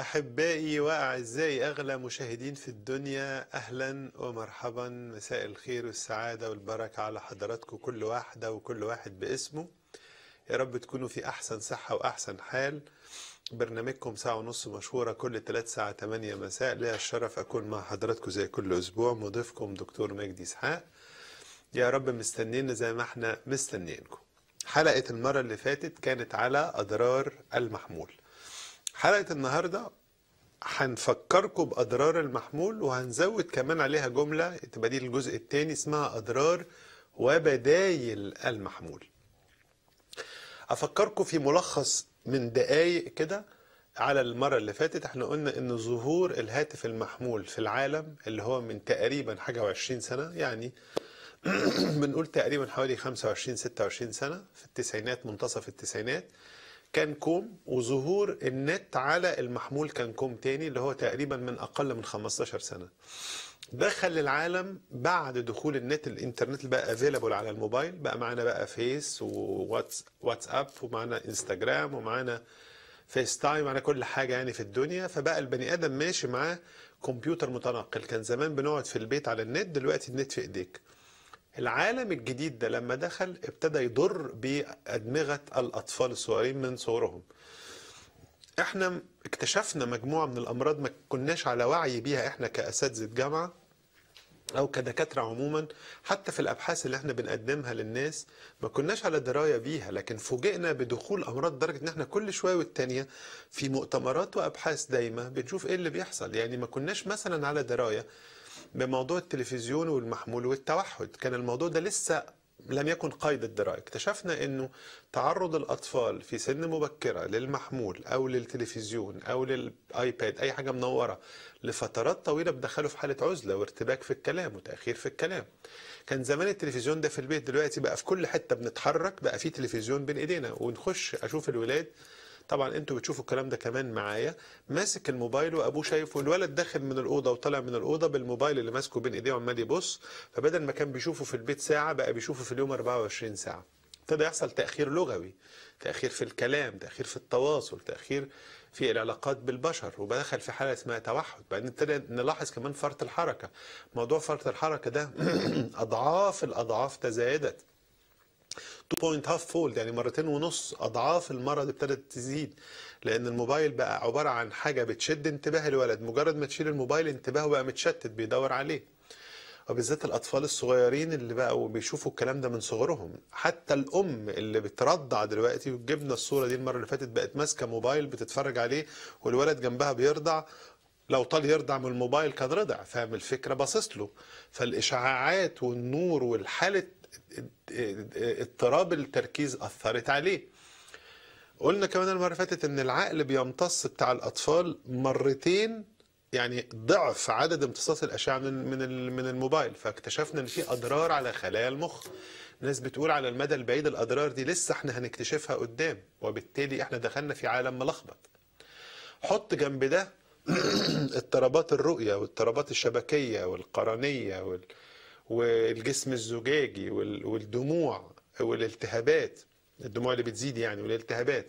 أحبائي وأعزائي أغلى مشاهدين في الدنيا، أهلا ومرحبا. مساء الخير والسعادة والبركة على حضراتكم، كل واحدة وكل واحد باسمه. يا رب تكونوا في أحسن صحة وأحسن حال. برنامجكم ساعة ونص مشهورة كل 3 ساعة 8 مساء. ليا الشرف أكون مع حضراتكم زي كل أسبوع، مضيفكم دكتور مجدي إسحاق. يا رب مستنينا زي ما احنا مستنيينكم. حلقة المرة اللي فاتت كانت على أضرار المحمول. حلقة النهاردة هنفكركم بأضرار المحمول، وهنزود كمان عليها جملة تبقى دي الجزء الثاني اسمها أضرار وبدايل المحمول. أفكركم في ملخص من دقايق كده. على المرة اللي فاتت احنا قلنا ان ظهور الهاتف المحمول في العالم اللي هو من تقريبا حاجة و20 سنة، يعني بنقول تقريبا حوالي 25-26 سنة، في التسعينات، منتصف التسعينات، كان كوم. وظهور النت على المحمول كان كوم تاني اللي هو تقريبا من أقل من 15 سنة. دخل العالم بعد دخول النت، الانترنت اللي بقى افيلابل على الموبايل، بقى معانا بقى فيس وواتساب ومعانا انستجرام ومعانا فيس تايم، معانا كل حاجة يعني في الدنيا. فبقى البني آدم ماشي معاه كمبيوتر متنقل. كان زمان بنقعد في البيت على النت، دلوقتي النت في ايديك. العالم الجديد ده لما دخل ابتدى يضر بأدمغة الأطفال الصغيرين من صغرهم. احنا اكتشفنا مجموعة من الأمراض ما كناش على وعي بيها احنا كأساتذة جامعة أو كدكاترة عموما. حتى في الأبحاث اللي احنا بنقدمها للناس ما كناش على دراية بيها، لكن فوجئنا بدخول أمراض درجة ان احنا كل شوية والتانية في مؤتمرات وأبحاث دايمة بنشوف ايه اللي بيحصل. يعني ما كناش مثلا على دراية بموضوع التلفزيون والمحمول والتوحد، كان الموضوع ده لسه لم يكن قيد الدراية. اكتشفنا انه تعرض الاطفال في سن مبكرة للمحمول او للتلفزيون او للايباد، اي حاجة منورة، لفترات طويلة بدخله في حالة عزلة وارتباك في الكلام وتأخير في الكلام. كان زمان التلفزيون ده في البيت، دلوقتي بقى في كل حتة بنتحرك بقى في تلفزيون بين ايدينا. ونخش اشوف الولاد، طبعا انتوا بتشوفوا الكلام ده كمان معايا، ماسك الموبايل وابوه شايفه، والولد داخل من الاوضه وطالع من الاوضه بالموبايل اللي ماسكه بين ايديه وعمال يبص. فبدل ما كان بيشوفه في البيت ساعه بقى بيشوفه في اليوم 24 ساعه. ابتدى يحصل تاخير لغوي، تاخير في الكلام، تاخير في التواصل، تاخير في العلاقات بالبشر، وبدخل في حاله اسمها توحد. بعدين ابتدى نلاحظ كمان فرط الحركه. موضوع فرط الحركه ده اضعاف الاضعاف تزايدت، 2.5 فولد، يعني مرتين ونص اضعاف المرض ابتدت تزيد. لان الموبايل بقى عباره عن حاجه بتشد انتباه الولد، مجرد ما تشيل الموبايل انتباهه بقى متشتت بيدور عليه. وبالذات الاطفال الصغيرين اللي بقوا بيشوفوا الكلام ده من صغرهم. حتى الام اللي بترضع دلوقتي، وجبنا الصوره دي المره اللي فاتت، بقت ماسكه موبايل بتتفرج عليه والولد جنبها بيرضع. لو طال يرضع من الموبايل كان رضع، فاهم الفكره، باصص له. فالاشعاعات والنور والحاله اضطراب التركيز اثرت عليه. قلنا كمان المره اللي فاتت ان العقل بيمتص بتاع الاطفال مرتين، يعني ضعف عدد امتصاص الاشعه من الموبايل. فاكتشفنا ان في اضرار على خلايا المخ. ناس بتقول على المدى البعيد الاضرار دي لسه احنا هنكتشفها قدام، وبالتالي احنا دخلنا في عالم ملخبط. حط جنب ده اضطرابات الرؤيه واضطرابات الشبكيه والقرنيه والجسم الزجاجي والدموع والالتهابات، الدموع اللي بتزيد يعني والالتهابات.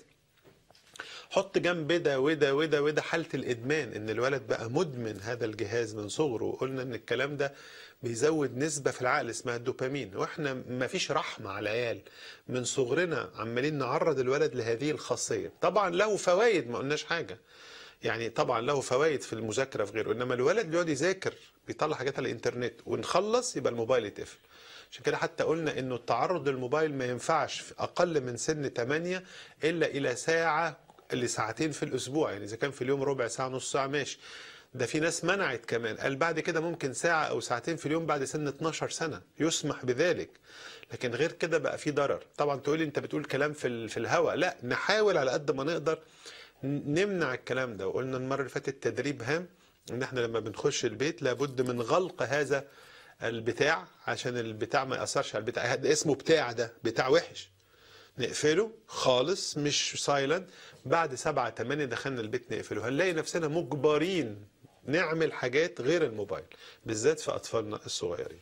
حط جنب ده وده وده وده حالة الإدمان، إن الولد بقى مدمن هذا الجهاز من صغره. وقلنا إن الكلام ده بيزود نسبة في العقل اسمها الدوبامين. وإحنا ما فيش رحمة على العيال، من صغرنا عمالين نعرض الولد لهذه الخاصية. طبعا له فوائد، ما قلناش حاجة، يعني طبعا له فوائد في المذاكرة في غيره، إنما الولد بيقعد يذاكر بيطلع حاجات على الإنترنت ونخلص يبقى الموبايل يتقفل. عشان كده حتى قلنا إنه التعرض للموبايل ما ينفعش في أقل من سن 8 إلا إلى ساعة لساعتين في الأسبوع. يعني إذا كان في اليوم ربع ساعة نص ساعة ماشي. ده في ناس منعت كمان، قال بعد كده ممكن ساعة أو ساعتين في اليوم بعد سن 12 سنة يسمح بذلك، لكن غير كده بقى في ضرر. طبعا تقولي أنت بتقول كلام في الهواء، لا، نحاول على قد ما نقدر نمنع الكلام ده. وقلنا المرة اللي فاتت تدريب هام، ان احنا لما بنخش البيت لابد من غلق هذا البتاع عشان البتاع ما يأثرش على البتاع. ده اسمه بتاع، ده بتاع وحش، نقفله خالص، مش سايلنت. بعد 7-8 دخلنا البيت نقفله. هنلاقي نفسنا مجبرين نعمل حاجات غير الموبايل، بالذات في أطفالنا الصغيرين.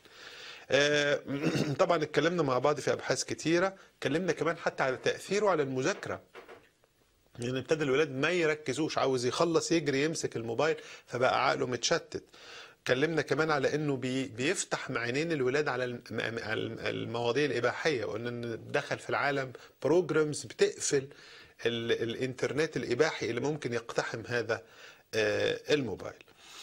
طبعا اتكلمنا مع بعض في أبحاث كتيرة، اتكلمنا كمان حتى على تأثيره على المذاكرة. يعني ابتدى الولاد ما يركزوش، عاوز يخلص يجري يمسك الموبايل، فبقى عقله متشتت. اتكلمنا كمان على انه بيفتح عينين الولاد على على المواضيع الاباحيه، وقلنا ان دخل في العالم بروجرامز بتقفل الانترنت الاباحي اللي ممكن يقتحم هذا الموبايل.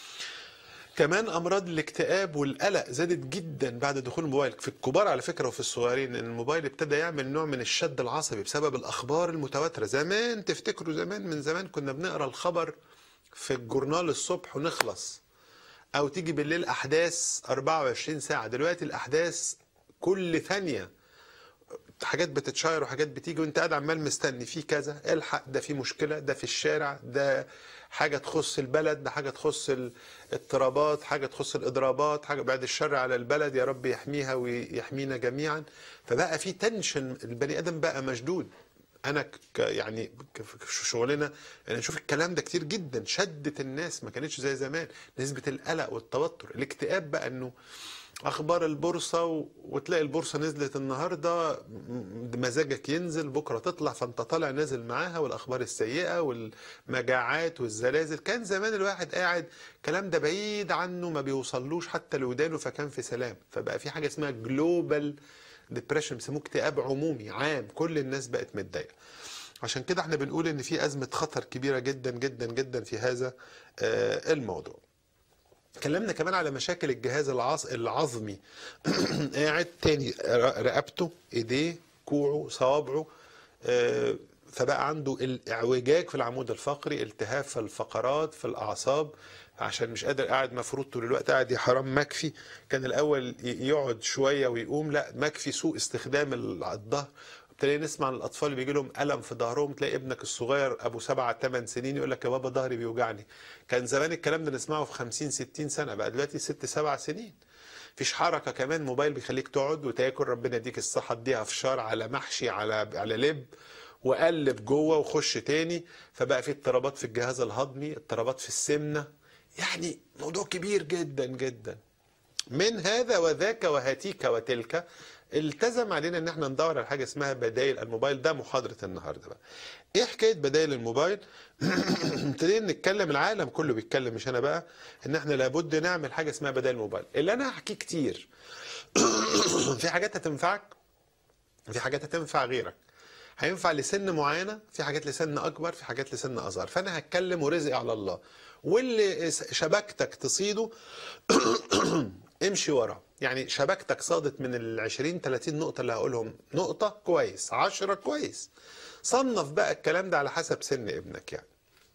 كمان امراض الاكتئاب والقلق زادت جدا بعد دخول الموبايل في الكبار على فكره وفي الصغيرين، ان الموبايل ابتدى يعمل نوع من الشد العصبي بسبب الاخبار المتواتره. زمان تفتكروا زمان من زمان كنا بنقرا الخبر في الجورنال الصبح ونخلص، او تيجي بالليل احداث 24 ساعه. دلوقتي الاحداث كل ثانيه حاجات بتتشير وحاجات بتيجي، وانت قاعد عمال مستني في كذا، الحق ده في مشكله، ده في الشارع، ده حاجه تخص البلد، ده حاجه تخص الاضطرابات، حاجه تخص الاضرابات، حاجه بعد الشر على البلد، يا رب يحميها ويحمينا جميعا. فبقى في تنشن، البني ادم بقى مشدود. انا يعني في شغلنا انا نشوف الكلام ده كتير جدا، شدت الناس ما كانتش زي زمان، نسبه القلق والتوتر. الاكتئاب بقى انه اخبار البورصه وتلاقي البورصه نزلت النهارده، مزاجك ينزل، بكره تطلع فانت طالع نازل معاها، والاخبار السيئه والمجاعات والزلازل. كان زمان الواحد قاعد الكلام ده بعيد عنه، ما بيوصلوش حتى لودانه، فكان في سلام. فبقى في حاجه اسمها جلوبال ديبريشن، بيسموه اكتئاب عمومي عام، كل الناس بقت متضايقه. عشان كده احنا بنقول ان في ازمه خطر كبيره جدا جدا جدا في هذا الموضوع. اتكلمنا كمان على مشاكل الجهاز العظمي. قاعد تاني رقبته، ايديه، كوعه، صوابعه، فبقى عنده الاعوجاج في العمود الفقري، التهاب في الفقرات في الاعصاب، عشان مش قادر، قاعد مفروض طول الوقت، قاعد يا حرام مكفي. كان الاول يقعد شويه ويقوم، لا مكفي، سوء استخدام الظهر. تلاقي نسمع عن الاطفال اللي بيجي لهم الم في ظهرهم، تلاقي ابنك الصغير ابو 7 8 سنين يقول لك يا بابا ظهري بيوجعني. كان زمان الكلام ده نسمعه في 50 60 سنه، بقى دلوقتي 6 7 سنين. فيش حركه كمان، موبايل بيخليك تقعد وتاكل، ربنا يديك الصحه، تديها فشار على محشي على لب، وقلب جوه وخش تاني. فبقى في اضطرابات في الجهاز الهضمي، اضطرابات في السمنه، يعني موضوع كبير جدا جدا. من هذا وذاك وهاتيك وتلك، التزم علينا ان احنا ندور على حاجه اسمها بدائل الموبايل. ده محاضره النهارده بقى. ايه حكايه بدائل الموبايل؟ ابتدينا نتكلم، العالم كله بيتكلم مش انا بقى، ان احنا لابد نعمل حاجه اسمها بدائل الموبايل. اللي انا هحكيه كتير في حاجات هتنفعك، في حاجات هتنفع غيرك، هينفع لسن معينه، في حاجات لسن اكبر، في حاجات لسن اصغر. فانا هتكلم ورزقي على الله، واللي شبكتك تصيده امشي ورا. يعني شبكتك صادت من ال 20 30 نقطة اللي هقولهم، نقطة كويس، 10 كويس. صنف بقى الكلام ده على حسب سن ابنك يعني.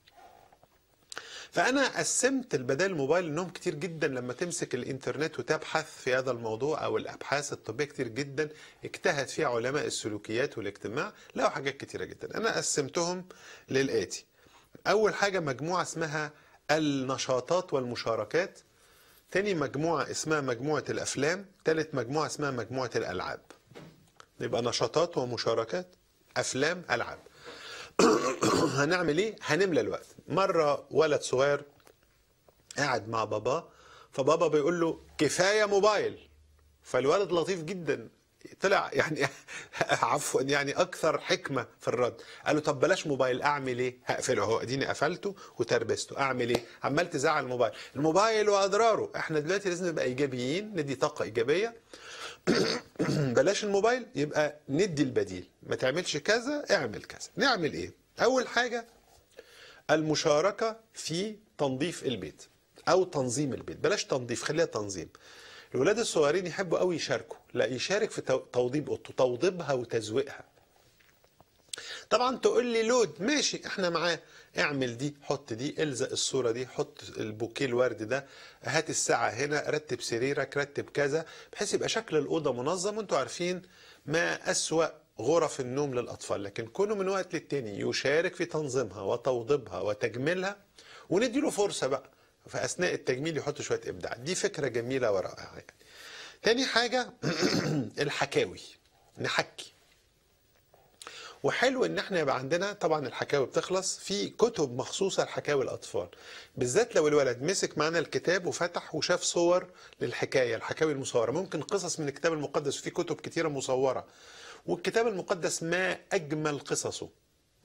فأنا قسمت البدائل الموبايل إنهم كتير جدا. لما تمسك الإنترنت وتبحث في هذا الموضوع، أو الأبحاث الطبية كتير جدا اجتهد فيها علماء السلوكيات والاجتماع، لقوا حاجات كتيرة جدا. أنا قسمتهم للآتي. أول حاجة مجموعة اسمها النشاطات والمشاركات، تاني مجموعة اسمها مجموعة الأفلام، تالت مجموعة اسمها مجموعة الألعاب. يبقى نشاطات ومشاركات، أفلام، ألعاب. هنعمل إيه؟ هنملى الوقت. مرة ولد صغير قاعد مع باباه، فبابا بيقول له كفاية موبايل. فالولد لطيف جدا، طلع يعني عفوا يعني اكثر حكمه في الرد. قال له طب بلاش موبايل، اعمل ايه؟ هقفله اهو، اديني قفلته وتربسته، اعمل ايه؟ عمال تزعل الموبايل، الموبايل واضراره. احنا دلوقتي لازم نبقى ايجابيين، ندي طاقه ايجابيه. بلاش الموبايل، يبقى ندي البديل. ما تعملش كذا، اعمل كذا. نعمل ايه؟ اول حاجه المشاركه في تنظيف البيت او تنظيم البيت. بلاش تنظيف، خليها تنظيم. الولاد الصغيرين يحبوا قوي يشاركوا، لا يشارك في توضيب اوضته، توضيبها وتزويقها. طبعا تقول لي لود، ماشي احنا معاه، اعمل دي، حط دي، الزق الصوره دي، حط البوكيه الورد ده، هات الساعه هنا، رتب سريرك، رتب كذا، بحيث يبقى شكل الاوضه منظم. وانتوا عارفين ما اسوأ غرف النوم للاطفال، لكن كونه من وقت للتاني يشارك في تنظيمها وتوضيبها وتجميلها، ونديله فرصه بقى في اثناء التجميل يحط شويه ابداع. دي فكره جميله ورائعه يعني. تاني حاجه الحكاوي، نحكي. وحلو ان احنا يبقى عندنا، طبعا الحكاوي بتخلص في كتب مخصوصه لحكاوي الاطفال، بالذات لو الولد مسك معانا الكتاب وفتح وشاف صور للحكايه، الحكاوي المصوره، ممكن قصص من الكتاب المقدس، وفي كتب كتيره مصوره. والكتاب المقدس ما اجمل قصصه،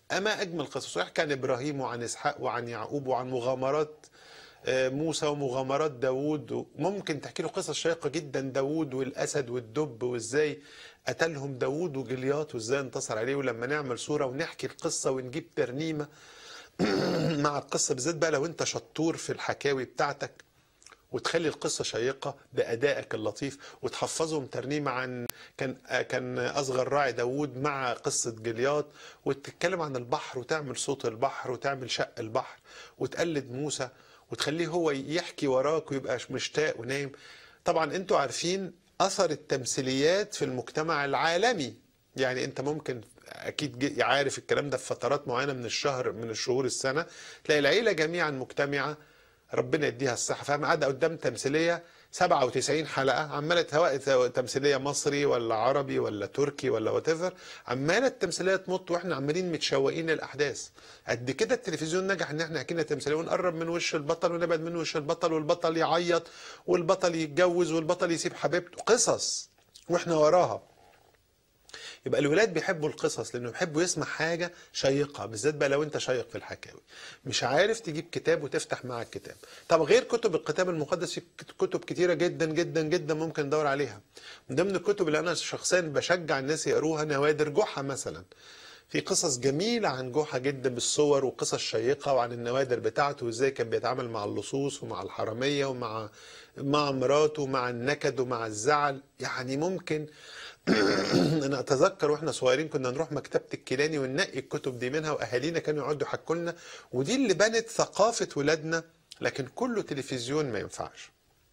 أما أجمل قصص، ويحكي عن إبراهيم وعن إسحاق وعن يعقوب وعن مغامرات موسى ومغامرات داوود. ممكن تحكي له قصص شيقة جدا، داوود والأسد والدب، وإزاي قتلهم داوود وجليات، وإزاي انتصر عليه. ولما نعمل صورة ونحكي القصة ونجيب ترنيمة مع القصة، بالذات بقى لو أنت شطور في الحكاوي بتاعتك، وتخلي القصة شيقة بأدائك اللطيف، وتحفظهم ترنيمة عن كان أصغر راعي داوود مع قصة جليات، وتتكلم عن البحر وتعمل صوت البحر وتعمل شق البحر، وتقلد موسى وتخليه هو يحكي وراك ويبقى مشتاق ونايم. طبعا انتوا عارفين أثر التمثيليات في المجتمع العالمي. يعني انت ممكن اكيد عارف الكلام ده، في فترات معينة من الشهر من الشهور السنة تلاقي العيلة جميعا مجتمعة، ربنا يديها الصحة، فاهم، قاعدة قدام تمثيلية 97 حلقة عمالة، سواء تمثيلية مصري ولا عربي ولا تركي ولا واتيفر، عمالة التمثيلية تمط واحنا عمالين متشوقين للأحداث. قد كده التلفزيون نجح ان احنا حكينا تمثيلية، ونقرب من وش البطل ونبعد من وش البطل، والبطل يعيط والبطل يتجوز والبطل يسيب حبيبته، قصص واحنا وراها. يبقى الولاد بيحبوا القصص لانه بيحبوا يسمع حاجه شيقه، بالذات بقى لو انت شيق في الحكاوي. مش عارف تجيب كتاب وتفتح مع الكتاب. طب غير كتب الكتاب المقدس، في كتب كتيره جدا جدا جدا ممكن ندور عليها. من ضمن الكتب اللي انا شخصيا بشجع الناس يقروها نوادر جحا مثلا. في قصص جميلة عن جحا جدا بالصور، وقصص شيقة، وعن النوادر بتاعته وازاي كان بيتعامل مع اللصوص ومع الحرامية ومع مراته ومع النكد ومع الزعل. يعني ممكن انا اتذكر واحنا صغيرين كنا نروح مكتبة الكيلاني وننقي الكتب دي منها، واهالينا كانوا يقعدوا يحكوا لنا، ودي اللي بنت ثقافة ولادنا. لكن كله تلفزيون ما ينفعش.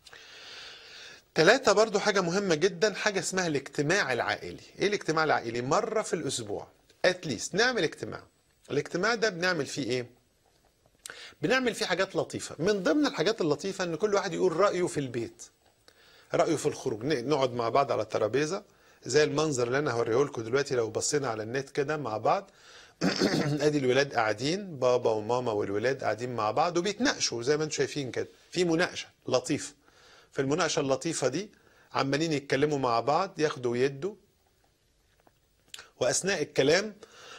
3 برضو حاجة مهمة جدا، حاجة اسمها الاجتماع العائلي. ايه الاجتماع العائلي؟ مرة في الاسبوع اتليست نعمل اجتماع. الاجتماع ده بنعمل فيه ايه؟ بنعمل فيه حاجات لطيفة. من ضمن الحاجات اللطيفة ان كل واحد يقول رأيه في البيت، رأيه في الخروج. نقعد مع بعض على الترابيزة زي المنظر اللي انا هوريه لكم دلوقتي. لو بصينا على النت كده مع بعض ادي الولاد قاعدين، بابا وماما والولاد قاعدين مع بعض وبيتناقشوا زي ما انتم شايفين كده، في مناقشة لطيفة. في المناقشة اللطيفة دي عمالين يتكلموا مع بعض، ياخدوا ويدوا، واثناء الكلام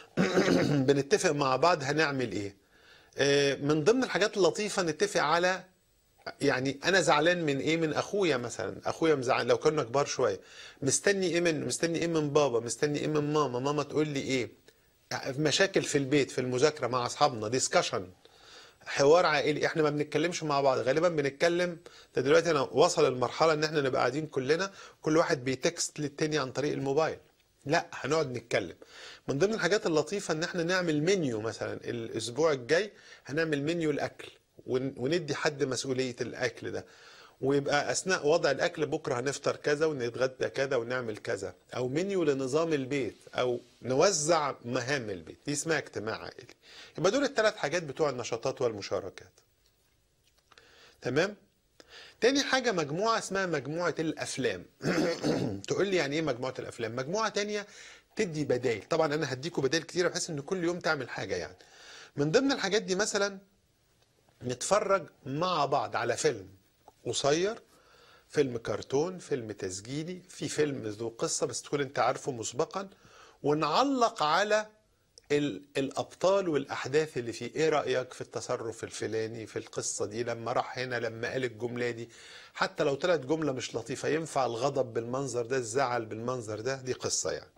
بنتفق مع بعض هنعمل ايه. من ضمن الحاجات اللطيفة نتفق على، يعني انا زعلان من ايه، من اخويا مثلا، اخويا مزعل لو كنا كبار شويه، مستني ايه منه، مستني ايه من بابا، مستني ايه من ماما، ماما تقول لي ايه. مشاكل في البيت، في المذاكره مع اصحابنا، ديسكشن، حوار عائلي. احنا ما بنتكلمش مع بعض غالبا، بنتكلم ده دلوقتي. انا وصل المرحله ان احنا نبقى قاعدين كلنا كل واحد بيتكست للتاني عن طريق الموبايل. لا، هنقعد نتكلم. من ضمن الحاجات اللطيفه ان احنا نعمل منيو مثلا. الاسبوع الجاي هنعمل منيو الاكل، وندي حد مسؤولية الأكل ده، ويبقى أثناء وضع الأكل بكرة هنفطر كذا ونتغدى كذا ونعمل كذا، أو منيو لنظام البيت، أو نوزع مهام البيت. دي اسمها اجتماع عائلي. يبقى دول ال3 حاجات بتوع النشاطات والمشاركات. تمام؟ تاني حاجة مجموعة اسمها مجموعة الأفلام. تقول لي يعني إيه مجموعة الأفلام؟ مجموعة تانية تدي بدايل. طبعا أنا هديكوا بدايل كتيرة بحيث إن كل يوم تعمل حاجة. يعني من ضمن الحاجات دي مثلا نتفرج مع بعض على فيلم قصير، فيلم كرتون، فيلم تسجيلي، في فيلم ذو قصة بس تكون انت عارفه مسبقا، ونعلق على الأبطال والأحداث اللي فيه. ايه رأيك في التصرف الفلاني في القصة دي، لما راح هنا، لما قال الجملة دي، حتى لو طلعت جملة مش لطيفة، ينفع الغضب بالمنظر ده، الزعل بالمنظر ده، دي قصة يعني.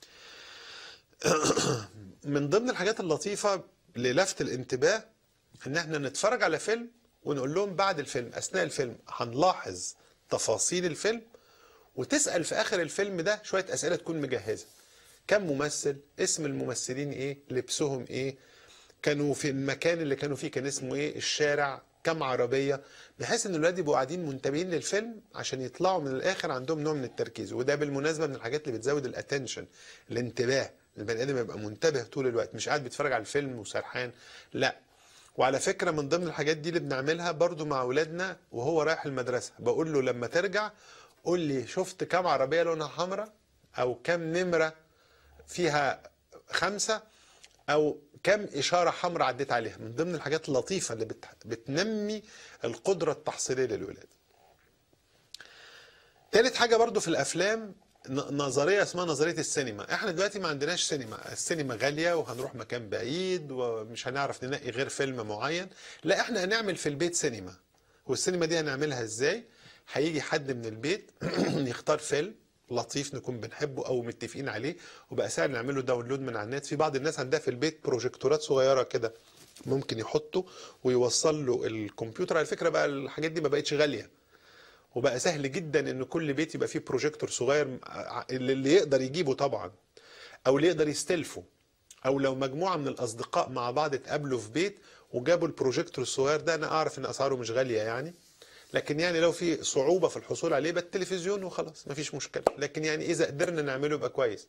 من ضمن الحاجات اللطيفة للفت الانتباه ان احنا نتفرج على فيلم ونقول لهم بعد الفيلم، اثناء الفيلم هنلاحظ تفاصيل الفيلم، وتسأل في اخر الفيلم ده شوية اسئلة تكون مجهزة. كم ممثل، اسم الممثلين ايه، لبسهم ايه، كانوا في المكان اللي كانوا فيه كان اسمه ايه، الشارع، كم عربية، بحيث ان الولاد يبقوا قاعدين منتبهين للفيلم عشان يطلعوا من الاخر عندهم نوع من التركيز. وده بالمناسبة من الحاجات اللي بتزود الاتنشن، الانتباه. البني ادم يبقى منتبه طول الوقت، مش قاعد بيتفرج على الفيلم وسرحان، لا. وعلى فكرة من ضمن الحاجات دي اللي بنعملها برضو مع أولادنا وهو رايح المدرسة، بقول له لما ترجع قول لي شفت كم عربية لونها حمراء، أو كم نمرة فيها 5، أو كم إشارة حمراء عديت عليها. من ضمن الحاجات اللطيفة اللي بتنمي القدرة التحصيلية للولاد. تالت حاجة برضو في الأفلام نظريه اسمها نظريه السينما. احنا دلوقتي ما عندناش سينما، السينما غاليه وهنروح مكان بعيد ومش هنعرف ننقي غير فيلم معين. لا، احنا هنعمل في البيت سينما. والسينما دي هنعملها ازاي؟ هيجي حد من البيت يختار فيلم لطيف نكون بنحبه او متفقين عليه، وبقى سهل نعمله داونلود من على النت. في بعض الناس عندها في البيت بروجيكتورات صغيره كده ممكن يحطه ويوصل له الكمبيوتر. على فكره بقى الحاجات دي ما بقتش غاليه، وبقى سهل جدا ان كل بيت يبقى فيه بروجيكتور صغير، اللي يقدر يجيبه طبعا او اللي يقدر يستلفه، او لو مجموعه من الاصدقاء مع بعض اتقابلوا في بيت وجابوا البروجيكتور الصغير ده. انا اعرف ان اسعاره مش غاليه يعني، لكن يعني لو في صعوبه في الحصول عليه يبقى التلفزيون وخلاص مفيش مشكله. لكن يعني اذا قدرنا نعمله يبقى كويس.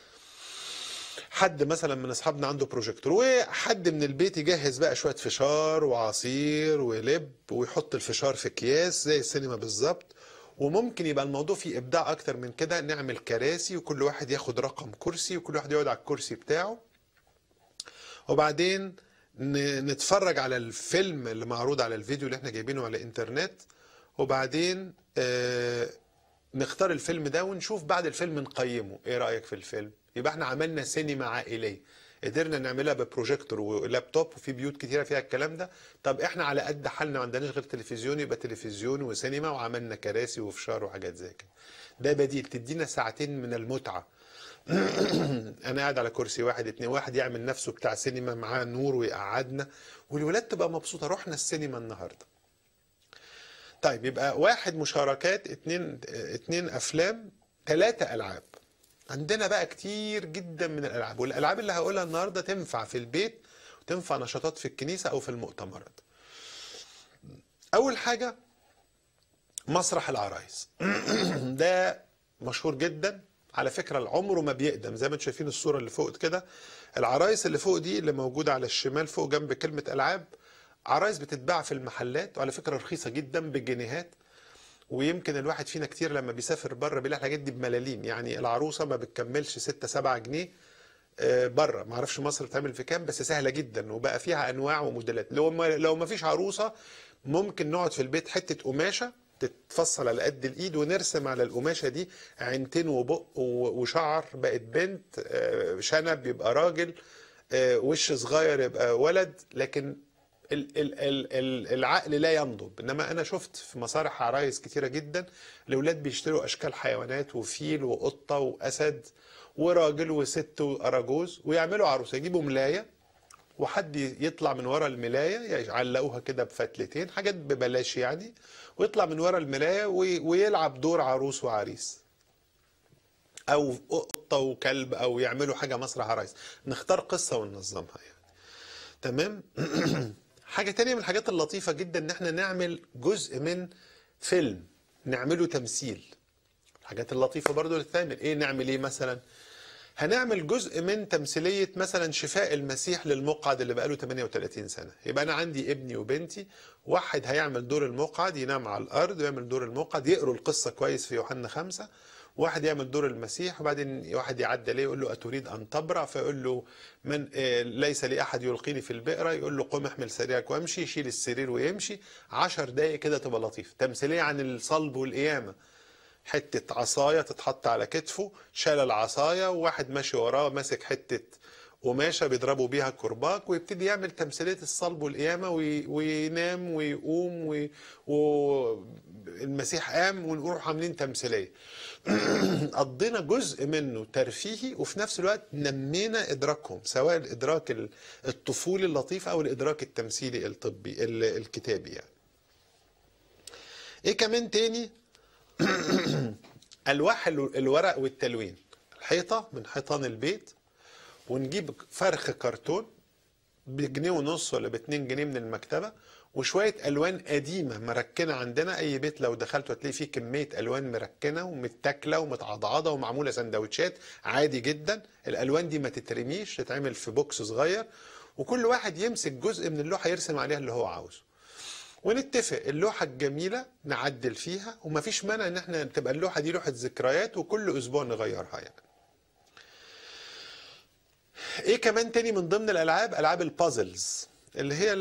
حد مثلا من اصحابنا عنده بروجيكتور، وحد من البيت يجهز بقى شويه فشار وعصير ولب ويحط الفشار في اكياس زي السينما بالظبط. وممكن يبقى الموضوع فيه ابداع اكتر من كده، نعمل كراسي وكل واحد ياخد رقم كرسي وكل واحد يقعد على الكرسي بتاعه، وبعدين نتفرج على الفيلم اللي معروض على الفيديو اللي احنا جايبينه على الانترنت، وبعدين نختار الفيلم ده ونشوف بعد الفيلم نقيمه. ايه رأيك في الفيلم؟ يبقى احنا عملنا سينما عائلية، قدرنا نعملها ببروجيكتور ولابتوب، وفي بيوت كتيرة فيها الكلام ده. طب احنا على قد حالنا ما عندناش غير تلفزيون، يبقى تلفزيون وسينما، وعملنا كراسي وفشار وحاجات زي كده. ده بديل تدينا ساعتين من المتعة. انا قاعد على كرسي واحد اتنين، واحد يعمل نفسه بتاع سينما معاه نور ويقعدنا، والولاد تبقى مبسوطة رحنا السينما النهاردة. طيب يبقى واحد مشاركات، اتنين افلام، 3 العاب. عندنا بقى كتير جدا من الالعاب، والالعاب اللي هقولها النهارده تنفع في البيت وتنفع نشاطات في الكنيسه او في المؤتمرات. اول حاجه مسرح العرايس. ده مشهور جدا على فكره، العمر ما بيقدم. زي ما انتم شايفين الصوره اللي فوق كده، العرايس اللي فوق دي اللي موجوده على الشمال فوق جنب كلمه العاب، عرايس بتتباع في المحلات، وعلى فكره رخيصه جدا بالجنيهات. ويمكن الواحد فينا كتير لما بيسافر بره بيلاقي الحاجات دي بملاليم. يعني العروسه ما بتكملش 6-7 جنيه بره، ما اعرفش مصر بتعمل في كام، بس سهله جدا وبقى فيها انواع وموديلات. لو ما فيش عروسه ممكن نقعد في البيت حته قماشه تتفصل على قد الايد، ونرسم على القماشه دي عينتين وبق وشعر بقت بنت، شنب يبقى راجل، وش صغير يبقى ولد. لكن العقل لا ينضب. انما انا شفت في مسارح عرايس كتيره جدا الاولاد بيشتروا اشكال حيوانات، وفيل وقطه واسد وراجل وست واراجوز، ويعملوا عروسه. يجيبوا ملايه وحد يطلع من ورا الملايه، يعلقوها كده بفتلتين، حاجات ببلاش يعني، ويطلع من ورا الملايه ويلعب دور عروس وعريس، او قطه وكلب، او يعملوا حاجه مسرح عرايس. نختار قصه وننظمها يعني. تمام. حاجة تانية من الحاجات اللطيفة جدا ان احنا نعمل جزء من فيلم نعمله تمثيل. الحاجات اللطيفة برضو اللي تعمل ايه، نعمل ايه مثلا؟ هنعمل جزء من تمثيلية مثلا شفاء المسيح للمقعد اللي بقاله 38 سنة. يبقى انا عندي ابني وبنتي، واحد هيعمل دور المقعد ينام على الارض ويعمل دور المقعد، يقروا القصة كويس في يوحنا 5، واحد يعمل دور المسيح، وبعدين واحد يعدي عليه يقول له أتريد أن تبرأ؟ فيقول له من ليس لي أحد يلقيني في البئر. يقول له قم احمل سريرك وامشي، يشيل السرير ويمشي. 10 دقايق كده تبقى لطيفة. تمثيلية عن الصلب والقيامة، حتة عصاية تتحط على كتفه، شال العصاية، وواحد ماشي وراه ماسك حتة قماشة بيضربوا بيها كرباج، ويبتدي يعمل تمثيلية الصلب والقيامة، وينام ويقوم والمسيح قام، ونروح عاملين تمثيلية. قضينا جزء منه ترفيهي، وفي نفس الوقت نمينا إدراكهم، سواء الإدراك الطفولي اللطيف أو الإدراك التمثيلي الطبي الكتابي يعني. إيه كمان تاني؟ ألواح الورق والتلوين. الحيطة من حيطان البيت، ونجيب فرخ كرتون بجنيه ونص ولا ب2 جنيه من المكتبة، وشوية ألوان قديمة مركنة عندنا. أي بيت لو دخلت هتلاقي فيه كمية ألوان مركنة ومتاكلة ومتعضعضة ومعمولة سندوتشات عادي جدا. الألوان دي ما تترميش، تتعمل في بوكس صغير، وكل واحد يمسك جزء من اللوحة يرسم عليها اللي هو عاوزه، ونتفق اللوحة الجميلة نعدل فيها، ومفيش مانع ان احنا تبقى اللوحة دي لوحة ذكريات وكل اسبوع نغيرها يعني. ايه كمان تاني من ضمن الالعاب؟ العاب البازلز، اللي هي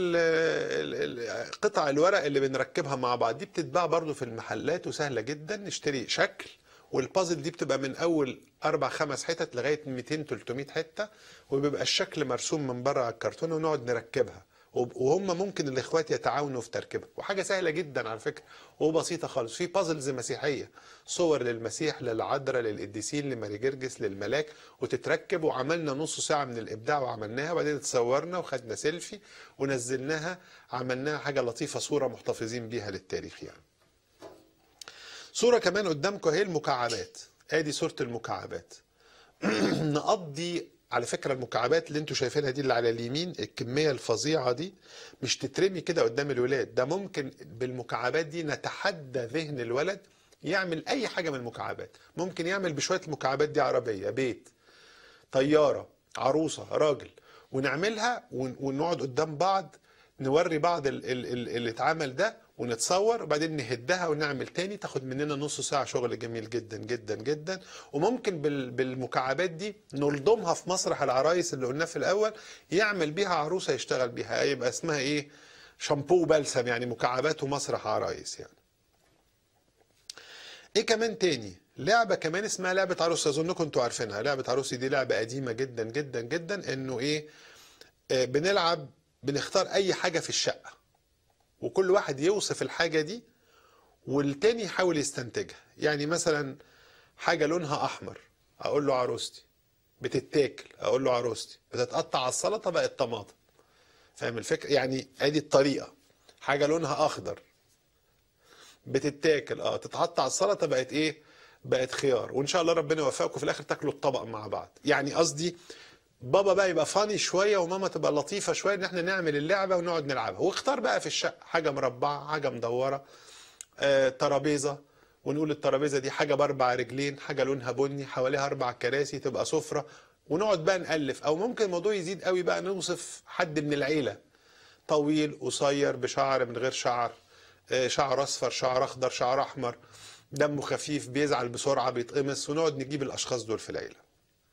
قطع الورق اللي بنركبها مع بعض. دي بتتباع برضو في المحلات وسهلة جدا. نشتري شكل والبازل دي بتبقى من اول 4-5 حتت لغايه 200-300 حته، وبيبقى الشكل مرسوم من بره على الكرتونه ونقعد نركبها. وهم ممكن الاخوات يتعاونوا في تركيبها، وحاجه سهله جدا على فكره وبسيطه خالص. في بازلز مسيحيه، صور للمسيح، للعذراء، للقديسين، لماري جرجس، للملاك، وتتركب. وعملنا نص ساعه من الابداع وعملناها، وبعدين اتصورنا وخدنا سيلفي ونزلناها، عملناها حاجه لطيفه، صوره محتفظين بيها للتاريخ يعني. صوره كمان قدامكم اهي، المكعبات. ادي صوره المكعبات. نقضي على فكرة المكعبات اللي انتوا شايفينها دي اللي على اليمين، الكمية الفظيعة دي مش تترمي كده قدام الولاد، ده ممكن بالمكعبات دي نتحدى ذهن الولد يعمل اي حاجة من المكعبات. ممكن يعمل بشوية المكعبات دي عربية، بيت، طيارة، عروسة، راجل، ونعملها ونقعد قدام بعض نوري بعض اللي اتعمل ده ونتصور، وبعدين نهدها ونعمل تاني. تاخد مننا نص ساعة شغل جميل جدا جدا جدا. وممكن بالمكعبات دي نلضمها في مسرح العرايس اللي قلناه في الأول، يعمل بيها عروسة يشتغل بيها، يبقى اسمها ايه؟ شامبو بلسم، يعني مكعبات ومسرح عرايس يعني. ايه كمان تاني؟ لعبة كمان اسمها لعبة عروسي، اظنكم انتوا عارفينها. لعبة عروسي دي لعبة قديمة جدا جدا جدا. انه ايه؟ بنلعب، بنختار اي حاجة في الشقة، وكل واحد يوصف الحاجة دي والتاني يحاول يستنتجها. يعني مثلا حاجة لونها احمر، اقول له عروستي. بتتاكل، اقول له عروستي. بتتقطع على السلطة، بقت طماطم. فاهم الفكرة؟ يعني ادي الطريقة. حاجة لونها اخضر، بتتاكل، تتحط على السلطة، بقت ايه؟ بقت خيار. وان شاء الله ربنا يوفقكم في الاخر تاكلوا الطبق مع بعض. يعني قصدي بابا بقى يبقى فاني شويه وماما تبقى لطيفه شويه، ان احنا نعمل اللعبه ونقعد نلعبها. واختار بقى في الشقه حاجه مربعه، حاجه مدوره، ترابيزه، ونقول الترابيزه دي حاجه باربع رجلين، حاجه لونها بني، حواليها 4 كراسي، تبقى سفره. ونقعد بقى نالف. او ممكن الموضوع يزيد قوي بقى، نوصف حد من العيله، طويل، قصير، بشعر، من غير شعر، شعر اصفر، شعر اخضر، شعر احمر، دمه خفيف، بيزعل بسرعه، بيتقمص. ونقعد نجيب الاشخاص دول في العيله.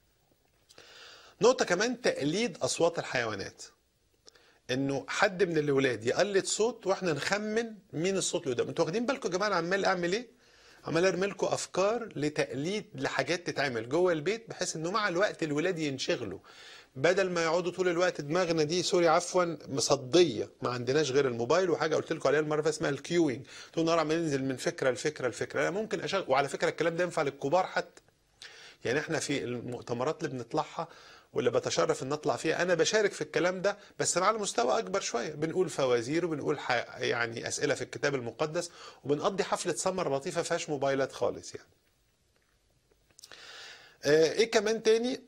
نقطة كمان، تقليد أصوات الحيوانات. إنه حد من الأولاد يقلد صوت وإحنا نخمن مين الصوت اللي قدام. أنتوا واخدين بالكم يا جماعة أنا عمال أعمل إيه؟ عمال أرمي لكم أفكار لتقليد لحاجات تتعمل جوه البيت، بحيث إنه مع الوقت الولاد ينشغلوا، بدل ما يقعدوا طول الوقت دماغنا دي، سوري عفوا، مصدية، ما عندناش غير الموبايل. وحاجة قلت لكم عليها المرة اسمها الكيوينج، طول النهار عمال ننزل من فكرة لفكرة لفكرة. أنا ممكن أشغل، وعلى فكرة الكلام ده ينفع للكبار حتى. يعني احنا في المؤتمرات اللي بنطلعها واللي بتشرف ان نطلع فيها، انا بشارك في الكلام ده بس على مستوى اكبر شويه. بنقول فوازير، وبنقول يعني اسئله في الكتاب المقدس، وبنقضي حفله سمر لطيفه فيهاش موبايلات خالص يعني. ايه كمان تاني؟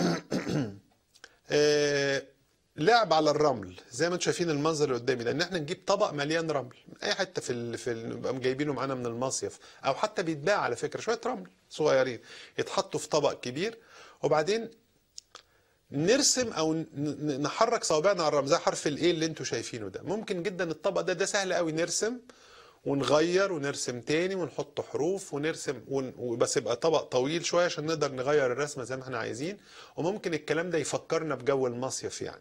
لعب على الرمل، زي ما انتم شايفين المنظر اللي قدامي ده، ان احنا نجيب طبق مليان رمل من اي حته نبقى جايبينه معانا من المصيف، او حتى بيتباع على فكره شويه رمل صغيرين يتحطوا في طبق كبير، وبعدين نرسم او نحرك صوابعنا على الرمل زي حرف الايه اللي انتم شايفينه ده. ممكن جدا الطبق ده سهل قوي، نرسم ونغير ونرسم تاني ونحط حروف ونرسم بس يبقى طبق طويل شويه عشان نقدر نغير الرسمه زي ما احنا عايزين. وممكن الكلام ده يفكرنا بجو المصيف يعني.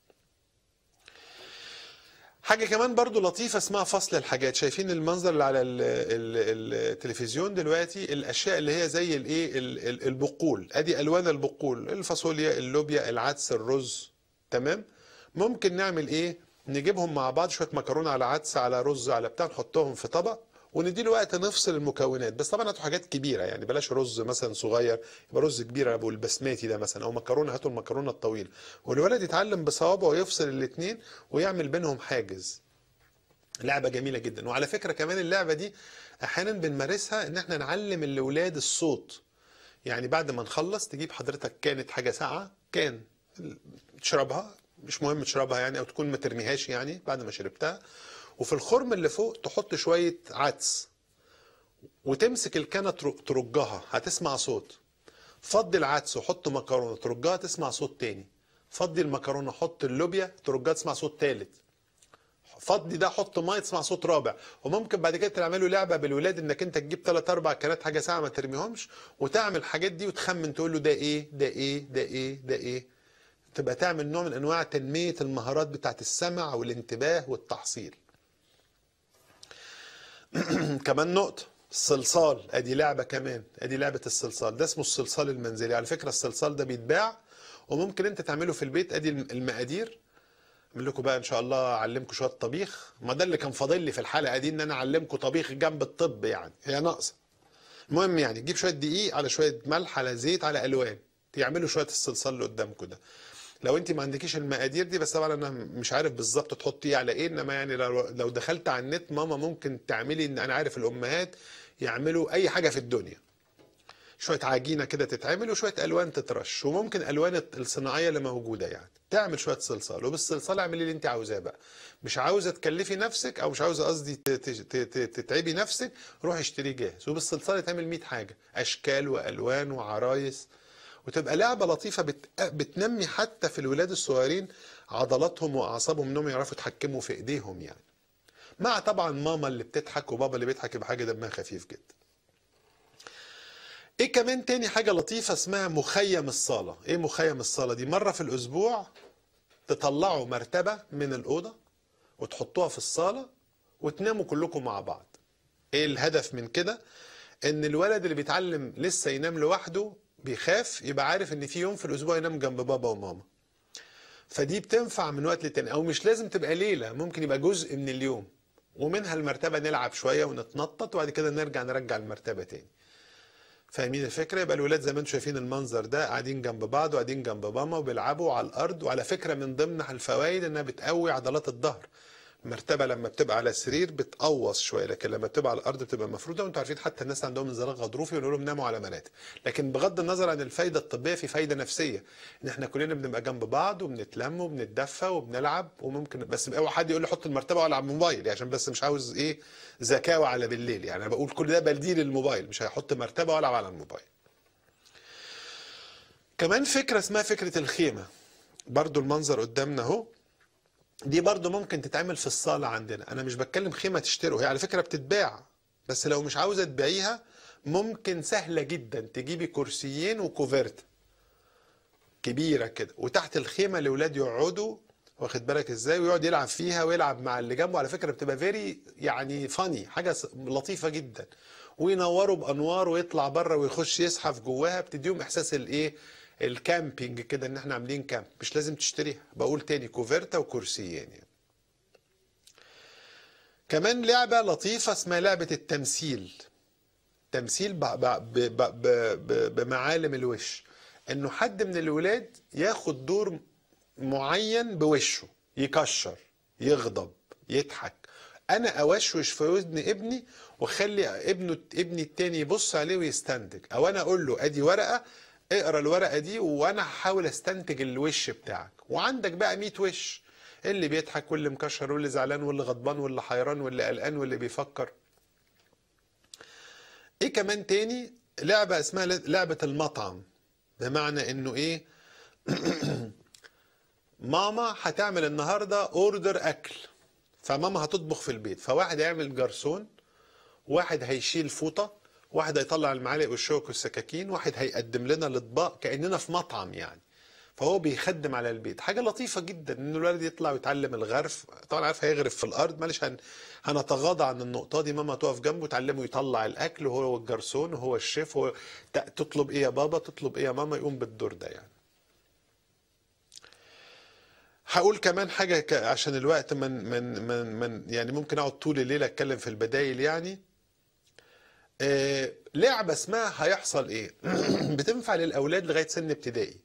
حاجة كمان برضو لطيفة اسمها فصل الحاجات. شايفين المنظر اللي على التلفزيون دلوقتي؟ الاشياء اللي هي زي الايه، البقول. ادي الوان البقول، الفاصوليا، اللوبيا، العدس، الرز. تمام. ممكن نعمل ايه؟ نجيبهم مع بعض، شوية مكرونة على عدس على رز على بتاع، نحطهم في طبق ونديله وقت نفصل المكونات. بس طبعا هاتوا حاجات كبيره، يعني بلاش رز مثلا صغير، يبقى رز كبير ابو البسماتي ده مثلا، او مكرونه، هاتوا المكرونه الطويله، والولد يتعلم بصوابعه ويفصل الاثنين ويعمل بينهم حاجز. لعبه جميله جدا. وعلى فكره كمان اللعبه دي احيانا بنمارسها ان احنا نعلم الاولاد الصوت. يعني بعد ما نخلص تجيب حضرتك كانت حاجه ساقعه، كان تشربها، مش مهم تشربها يعني، او تكون ما ترميهاش يعني بعد ما شربتها، وفي الخرم اللي فوق تحط شوية عدس وتمسك الكنة ترجها، هتسمع صوت. فضي العدس وحط مكرونة ترجها، تسمع صوت تاني. فضي المكرونة، حط اللوبيا ترجها، تسمع صوت تالت. فضي ده، حط ميه، تسمع صوت رابع. وممكن بعد كده تعملوا لعبه بالولاد، انك انت تجيب 3-4 كنات حاجه ساعه ما ترميهمش، وتعمل الحاجات دي وتخمن، تقول له ده ايه ده ايه ده ايه ده ايه. تبقى تعمل نوع من انواع تنميه المهارات بتاعت السمع والانتباه والتحصيل. كمان نقطة، الصلصال ادي لعبه كمان، ادي لعبه الصلصال، ده اسمه الصلصال المنزلي. على فكره الصلصال ده بيتباع وممكن انت تعمله في البيت. ادي المقادير. اعمل لكم بقى ان شاء الله، اعلمكم شويه طبيخ. ما ده اللي كان فاضل لي في الحلقه دي، ان انا اعلمكم طبيخ جنب الطب، يعني هي ناقصه. المهم يعني تجيب شويه دقيق على شويه ملح على زيت على الوان، تعملوا شويه الصلصال اللي قدامكم ده. لو انت ما عندكيش المقادير دي، بس طبعا انا مش عارف بالظبط تحطي ايه على ايه، انما يعني لو دخلت على النت ماما ممكن تعملي، ان انا عارف الامهات يعملوا اي حاجه في الدنيا. شويه عجينه كده تتعمل وشويه الوان تترش، وممكن الوان الصناعيه اللي موجوده يعني تعمل شويه صلصال. وبالصلصال اعملي اللي انت عاوزاه بقى. مش عاوزه تكلفي نفسك، او مش عاوزه قصدي تتعبي نفسك، روحي اشتريه جاهز. وبالصلصال تعمل 100 حاجه، اشكال والوان وعرايس، وتبقى لعبه لطيفه بتنمي حتى في الولاد الصغيرين عضلاتهم واعصابهم، انهم يعرفوا يتحكموا في ايديهم يعني. مع طبعا ماما اللي بتضحك وبابا اللي بيضحك، يبقى حاجه دمها خفيف جدا. ايه كمان تاني حاجة لطيفة اسمها مخيم الصالة. ايه مخيم الصالة دي؟ مرة في الاسبوع تطلعوا مرتبة من الأوضة وتحطوها في الصالة وتناموا كلكم مع بعض. ايه الهدف من كده؟ ان الولد اللي بيتعلم لسه ينام لوحده بيخاف، يبقى عارف ان في يوم في الاسبوع ينام جنب بابا وماما. فدي بتنفع من وقت للتاني، او مش لازم تبقى ليلة، ممكن يبقى جزء من اليوم. ومنها المرتبة نلعب شوية ونتنطط، وبعد كده نرجع المرتبة تاني. فاهمين الفكره؟ يبقى الولاد زي ما انتم شايفين المنظر ده، قاعدين جنب بعض وقاعدين جنب ماما وبيلعبوا على الارض. وعلى فكره من ضمن الفوائد انها بتقوي عضلات الظهر. المرتبه لما بتبقى على السرير بتقوص شويه، لكن لما بتبقى على الارض بتبقى مفروده. وانتم عارفين حتى الناس عندهم انزلاق غضروفي ونقول لهم ناموا على مراتب. لكن بغض النظر عن الفايده الطبيه، في فايده نفسيه، ان احنا كلنا بنبقى جنب بعض وبنتلم وبنتدفى وبنلعب. وممكن بس اوعى حد يقول لي حط المرتبه ولا على الموبايل، يعني عشان بس مش عاوز ايه زكاوه على بالليل. يعني انا بقول كل ده بديل للموبايل، مش هيحط مرتبه ولا على الموبايل. كمان فكرة اسمها فكرة الخيمة، برضو المنظر قدامنا اهو. دي برضو ممكن تتعمل في الصالة عندنا. انا مش بتكلم خيمة تشتروا، هي على فكرة بتتباع، بس لو مش عاوزة تبيعيها ممكن سهلة جدا تجيبي كرسيين وكوفرت كبيرة كده، وتحت الخيمة الأولاد يقعدوا، واخد بالك ازاي، ويقعد يلعب فيها ويلعب مع اللي جنبه. على فكرة بتبقى فيري يعني فاني، حاجة لطيفة جدا. وينوروا بأنوار ويطلع بره ويخش يزحف جواها، بتديهم إحساس الإيه، الكامبينج كده، ان احنا عاملين كامب. مش لازم تشتريها، بقول تاني كوفرتا وكرسيين يعني. كمان لعبة لطيفة اسمها لعبة التمثيل. تمثيل بمعالم الوش، انه حد من الولاد ياخد دور معين بوشه، يكشر، يغضب، يضحك. انا اوشوش في ودن ابني واخلي ابني التاني يبص عليه ويستنتج، او انا اقول له ادي ورقة اقرا الورقه دي وانا هحاول استنتج الوش بتاعك. وعندك بقى 100 وش، اللي بيضحك واللي مكشر واللي زعلان واللي غضبان واللي حيران واللي قلقان واللي بيفكر. ايه كمان تاني؟ لعبه اسمها لعبه المطعم. بمعنى انه ايه ماما هتعمل النهارده اوردر اكل، فماما هتطبخ في البيت، فواحد هيعمل جرسون، واحد هيشيل فوطه، واحد هيطلع المعالق والشوك والسكاكين، واحد هيقدم لنا الاطباق كاننا في مطعم يعني. فهو بيخدم على البيت. حاجه لطيفه جدا ان الولد يطلع ويتعلم الغرف. طبعا عارف هيغرف في الارض، معلش هنتغاضى عن النقطه دي. ماما تقف جنبه تعلمه يطلع الاكل، وهو الجرسون وهو الشيف. هو تطلب ايه يا بابا، تطلب ايه يا ماما، يقوم بالدور ده يعني. هقول كمان حاجه عشان الوقت من يعني ممكن اقعد طول الليل اتكلم في البدايل يعني. لعبه اسمها هيحصل ايه بتنفع للاولاد لغايه سن ابتدائي.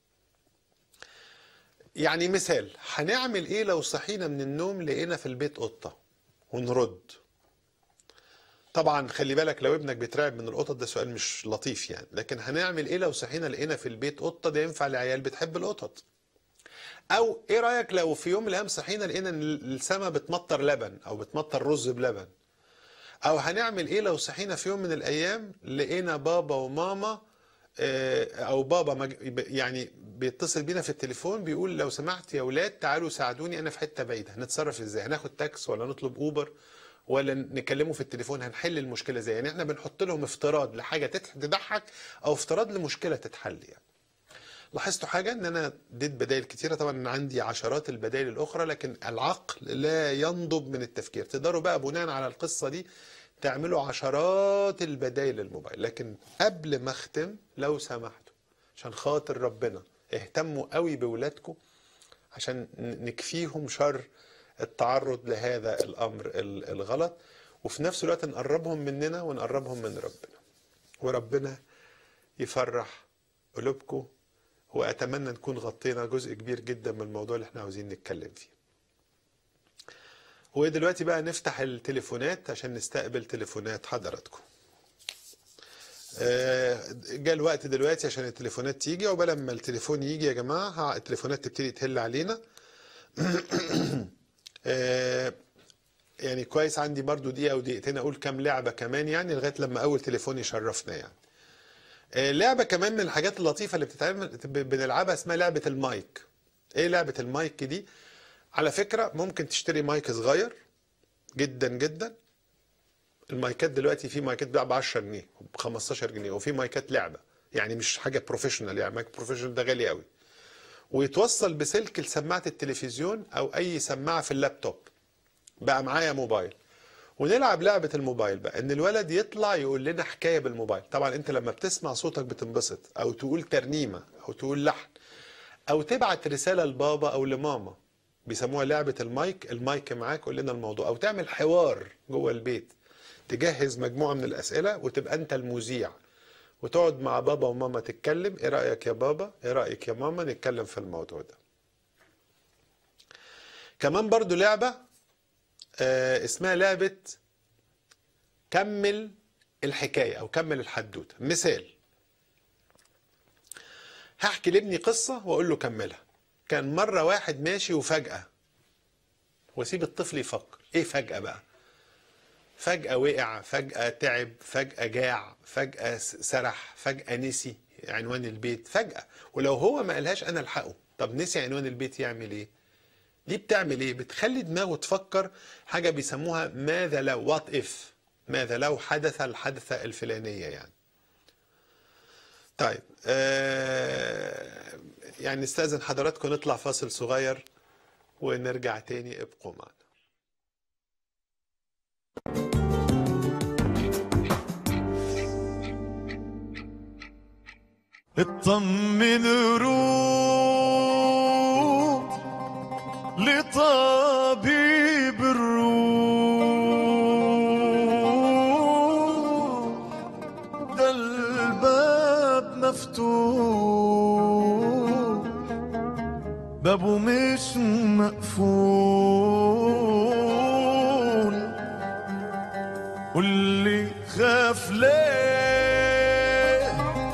يعني مثال، هنعمل ايه لو صحينا من النوم لقينا في البيت قطة ونرد؟ طبعا خلي بالك لو ابنك بيترعب من القطط ده سؤال مش لطيف يعني، لكن هنعمل ايه لو صحينا لقينا في البيت قطة؟ ده ينفع لعيال بتحب القطط. او ايه رأيك لو في يوم من الايام صحينا لقينا ان السما بتمطر لبن او بتمطر رز بلبن؟ او هنعمل ايه لو صحينا في يوم من الايام لقينا بابا وماما او بابا يعني بيتصل بينا في التليفون بيقول لو سمحت يا اولاد تعالوا ساعدوني انا في حته بعيده، هنتصرف ازاي؟ هناخد تاكس ولا نطلب اوبر ولا نكلمه في التليفون؟ هنحل المشكله ازاي؟ يعني احنا بنحط لهم افتراض لحاجه تضحك او افتراض لمشكله تتحل يعني. لاحظتوا حاجه؟ ان انا اديت بدائل كتيره، طبعا انا عندي عشرات البدائل الاخرى، لكن العقل لا ينضب من التفكير. تقدروا بقى بناء على القصه دي تعملوا عشرات البدائل للموبايل. لكن قبل ما اختم لو سمحتوا عشان خاطر ربنا اهتموا قوي بولادكم عشان نكفيهم شر التعرض لهذا الامر الغلط، وفي نفس الوقت نقربهم مننا ونقربهم من ربنا، وربنا يفرح قلوبكم. واتمنى نكون غطينا جزء كبير جدا من الموضوع اللي احنا عاوزين نتكلم فيه. ودلوقتي بقى نفتح التليفونات عشان نستقبل تليفونات حضراتكم. جاء الوقت دلوقتي عشان التليفونات تيجي، وبلا ما التليفون يجي يا جماعة التليفونات تبتدي تهل علينا. يعني كويس عندي برضو دقيقة أو دقيقتين أقول كام لعبة كمان يعني لغاية لما أول تليفون يشرفنا يعني. لعبة كمان من الحاجات اللطيفة اللي بنلعبها اسمها لعبة المايك. ايه لعبة المايك دي؟ على فكرة ممكن تشتري مايك صغير جدا جدا. المايكات دلوقتي في مايكات بتباع ب 10 جنيه ب 15 جنيه، وفي مايكات لعبة يعني مش حاجة بروفيشنال، يعني مايك بروفيشنال ده غالي قوي، ويتوصل بسلك لسماعة التلفزيون او اي سماعة في اللابتوب. بقى معايا موبايل ونلعب لعبة الموبايل بقى، ان الولد يطلع يقول لنا حكاية بالموبايل. طبعا انت لما بتسمع صوتك بتنبسط، او تقول ترنيمة او تقول لحن او تبعت رسالة لبابا او لماما، بيسموها لعبة المايك. المايك معاك قول لنا الموضوع، او تعمل حوار جوه البيت، تجهز مجموعة من الاسئلة وتبقى انت المذيع وتقعد مع بابا وماما تتكلم. ايه رأيك يا بابا؟ ايه رأيك يا ماما؟ نتكلم في الموضوع ده. كمان برضو لعبة اسمها لعبة كمل الحكاية أو كمل الحدوتة. مثال، هحكي لابني قصة وأقول له كملها. كان مرة واحد ماشي وفجأة، واسيب الطفل يفكر. إيه فجأة بقى؟ فجأة وقع، فجأة تعب، فجأة جاع، فجأة سرح، فجأة نسي عنوان البيت فجأة. ولو هو ما قالهاش أنا ألحقه. طب نسي عنوان البيت يعمل إيه؟ دي بتعمل ايه؟ بتخلي دماغه تفكر حاجة بيسموها ماذا لو، وات اف، ماذا لو حدث الحادثة الفلانية يعني. طيب يعني نستأذن حضراتكم نطلع فاصل صغير ونرجع تاني، ابقوا معنا. اطمن روح لطبيب الروح، ده الباب مفتوح، بابه مش مقفول. واللي خاف ليه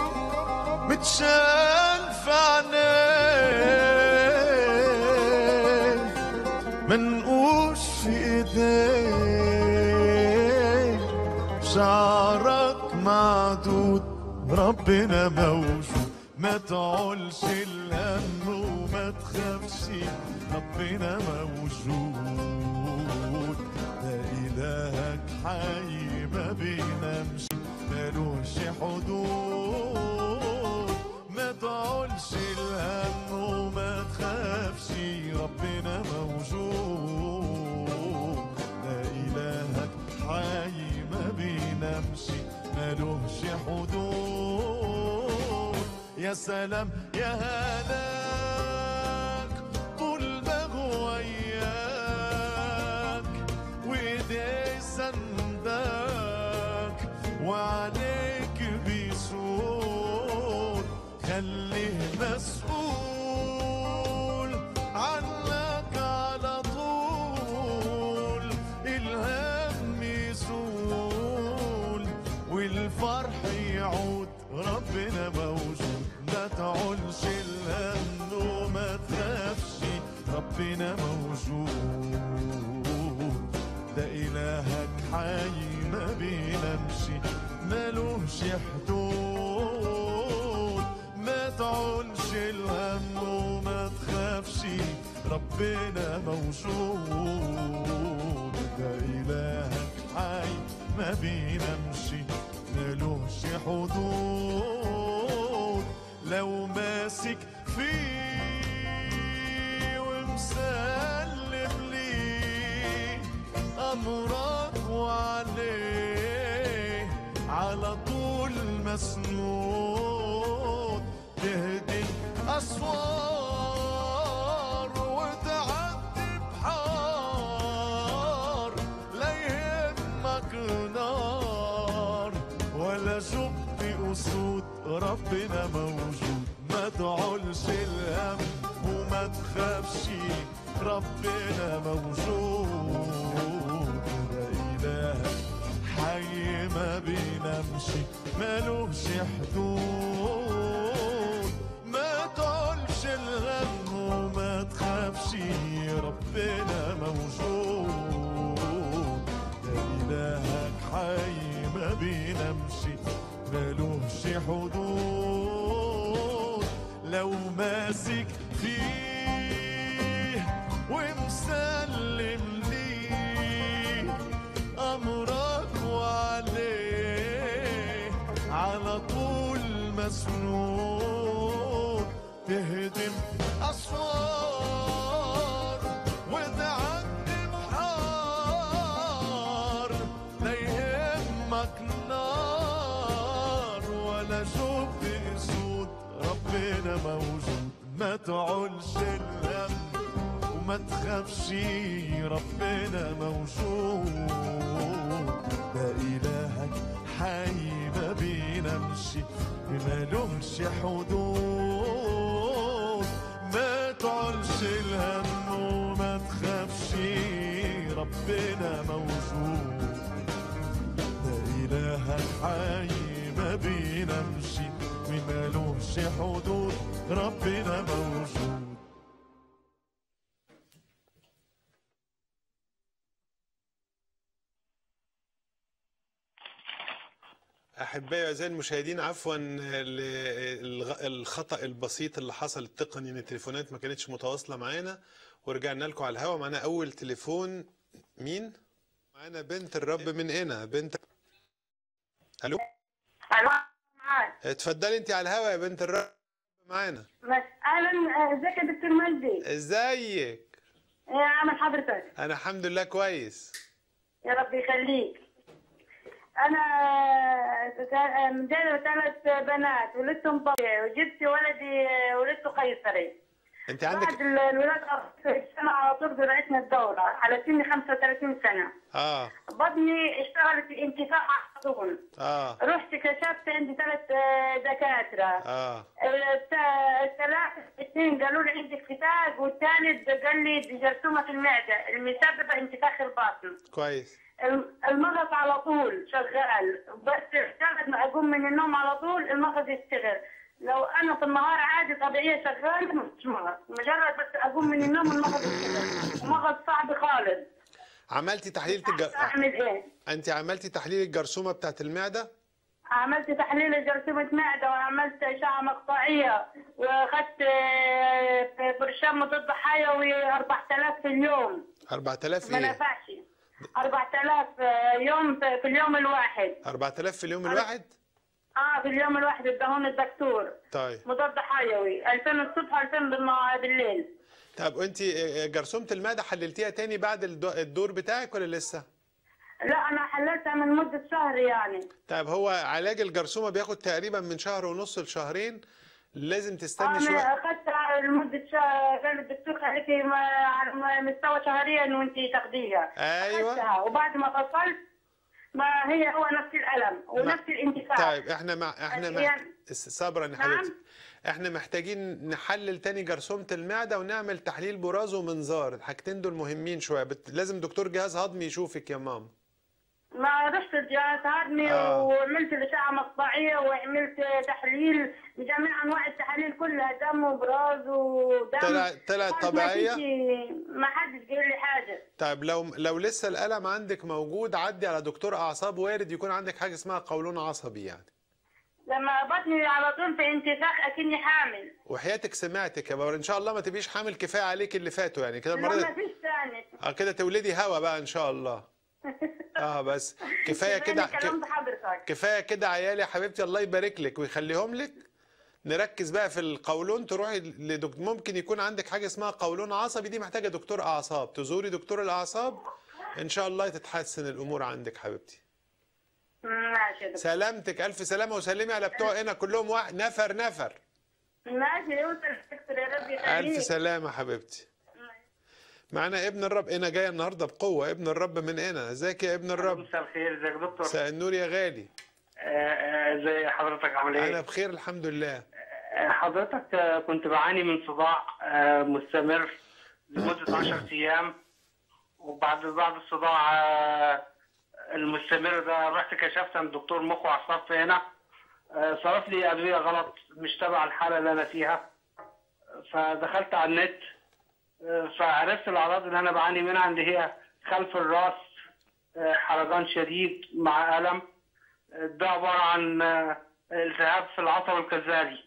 متشال في عينيه، منقوش في ايديه، شعرك معدود ربنا موجود. ما تعولش الهم وما تخافش ربنا موجود. ده إلهك حي ما بينامش مالوش حدود. ما تعولش الهم وما تخافش ربنا موجود. ده إلهك حي ما بينامش مالوش حدود. يا سلام يا هناك طول ما هو وياك، وايديه سندك وعليك بيسود. خليه مسؤول عنك على طول، الهم يزول والفرح يعود. ربنا موجود. ما تعولش الهم وما تخافش ربنا موجود. ده إلهك حي ما بينامش مالوش حدود. ما تعولش الهم وما تخافش ربنا موجود. ده إلهك حي ما بينامش مالوش حدود. لو ماسك فيه ومسلم ليه أمرك وعليه، مسنود تهدم أسوار وتعدي بحار لا يهمك نار ولا شفت أسود ربنا موجود ما تعولش الهم وما تخافش ربنا موجود ده إلهك حي ما بينامش مالوش حدود ما تعولش الهم وما تخافش ربنا موجود ده إلهك حي ما بينامش مالوش حدود لو ماسك فيه ومسلم ليه أمرك وعليه على طول مسنود تهدم أسوار وتعدي بحار لا يهمك نار ولا شوف اسود ربنا موجود ما تعولش الهم وما تخافش ربنا موجود ده إلهك حي ما بينامش مالوش حدود ما تعولش الهم وما تخافش ربنا موجود ده إلهك حي ما بينامش مالوش حدود ربنا موجود. أحبائي أعزائي المشاهدين، عفوا الخطأ البسيط اللي حصل التقني إن التليفونات ما كانتش متواصلة معانا، ورجعنا لكم على الهوا. معانا أول تليفون. مين؟ معانا بنت الرب من هنا. بنت. ألو؟ ألو معاك. اتفضلي أنت على الهوا يا بنت الرب معانا. أهلا، ازيك يا دكتور مجدي؟ ازيك؟ ايه عامل حضرتك؟ أنا الحمد لله كويس. يا رب يخليك. أنا مجرد 3 بنات ولدتهم طبيعي وجبت ولدي ولدته قيصري. أنت عندك بعد الولادة السنة على طول جرعتنا الدورة على سن 35 سنة. بطني اشتغلت في انتفاخ على طول. رحت كشفت عندي 3 دكاترة. الاثنين قالوا لي عندك فتاق، والثالث قال لي جرثومة في المعدة المسببة انتفاخ البطن. كويس. المغص على طول شغال، بس اشتغل ما اقوم من النوم على طول المغص يشتغل. لو انا في النهار عادي طبيعيه شغاله مش مغص، مجرد بس اقوم من النوم المغص يشتغل. مغص صعب خالص. عملتي تحليل اعمل ايه؟ انت عملتي تحليل الجرثومه بتاعت المعده؟ عملت تحليل جرثومه معده وعملت اشعه مقطعيه واخذت برشام مضاد حيوي 4000 في اليوم. 4000 ما ايه؟ نفعش. 4000 يوم في اليوم الواحد. 4000 في اليوم الواحد؟ في اليوم الواحد اداهوني الدكتور. طيب. مضاد حيوي 2000 الصبح 2000 بالليل. طب انت جرثومه المعده حللتيها تاني بعد الدور بتاعك ولا لسه؟ لا انا حللتها من مده شهر يعني. طيب هو علاج الجرثومه بياخد تقريبا من شهر ونص لشهرين، لازم تستني شويه. انا اخذتها لمده شهر، قال الدكتور خليكي على مستوى شهريا وانت تاخديها. ايوه. أخذتها وبعد ما فصلت ما هو نفس الالم ونفس الانتفاخ. طيب احنا صبرا يا حبيبتي. احنا محتاجين نحلل تاني جرثومه المعده ونعمل تحليل براز ومنظار، الحاجتين دول مهمين شويه. لازم دكتور جهاز هضمي يشوفك يا ماما. ما رحت الجهاز هضمي وعملت الاشعه مقطعيه وعملت تحليل بجميع انواع التحاليل كلها، دم وبراز ودم. طلعت طبيعيه؟ ما حدش قال لي حاجه. طيب لو لسه الالم عندك موجود عدي على دكتور اعصاب، وارد يكون عندك حاجه اسمها قولون عصبي يعني. لما بطني على طول في انتفاخ اكني حامل. وحياتك سمعتك يا بابا، ان شاء الله ما تبقيش حامل، كفايه عليك اللي فاتوا يعني كده المره دي. ما فيش ثاني. كده تولدي هوا بقى ان شاء الله. بس كفايه كده. كفايه كده عيالي يا حبيبتي، الله يبارك لك ويخليهم لك. نركز بقى في القولون، تروحي لدكتور. ممكن يكون عندك حاجه اسمها قولون عصبي، دي محتاجه دكتور اعصاب، تزوري دكتور الاعصاب ان شاء الله تتحسن الامور عندك حبيبتي. ماشي يا دكتور. سلامتك، الف سلامه، وسلمي على بتوع هنا كلهم واحد نفر نفر. ماشي يوصل يا دكتور، يا رب يخليك. الف سلامه حبيبتي. معانا ابن الرب هنا جاي النهارده بقوه، ابن الرب من هنا. ازيك يا ابن الرب؟ مساء الخير، ازيك يا دكتور؟ مساء النور يا غالي. ازي حضرتك، عامل ايه؟ انا بخير الحمد لله. حضرتك كنت بعاني من صداع مستمر لمدة 10 ايام، وبعد الصداع المستمر ده رحت كشفت عند دكتور مخ واعصاب في هنا. صرف لي ادويه غلط مش تبع الحاله اللي انا فيها، فدخلت على النت فعرفت الاعراض اللي انا بعاني منها، اللي هي خلف الراس حرقان شديد مع الم. ده عباره عن التهاب في العصب الكظري.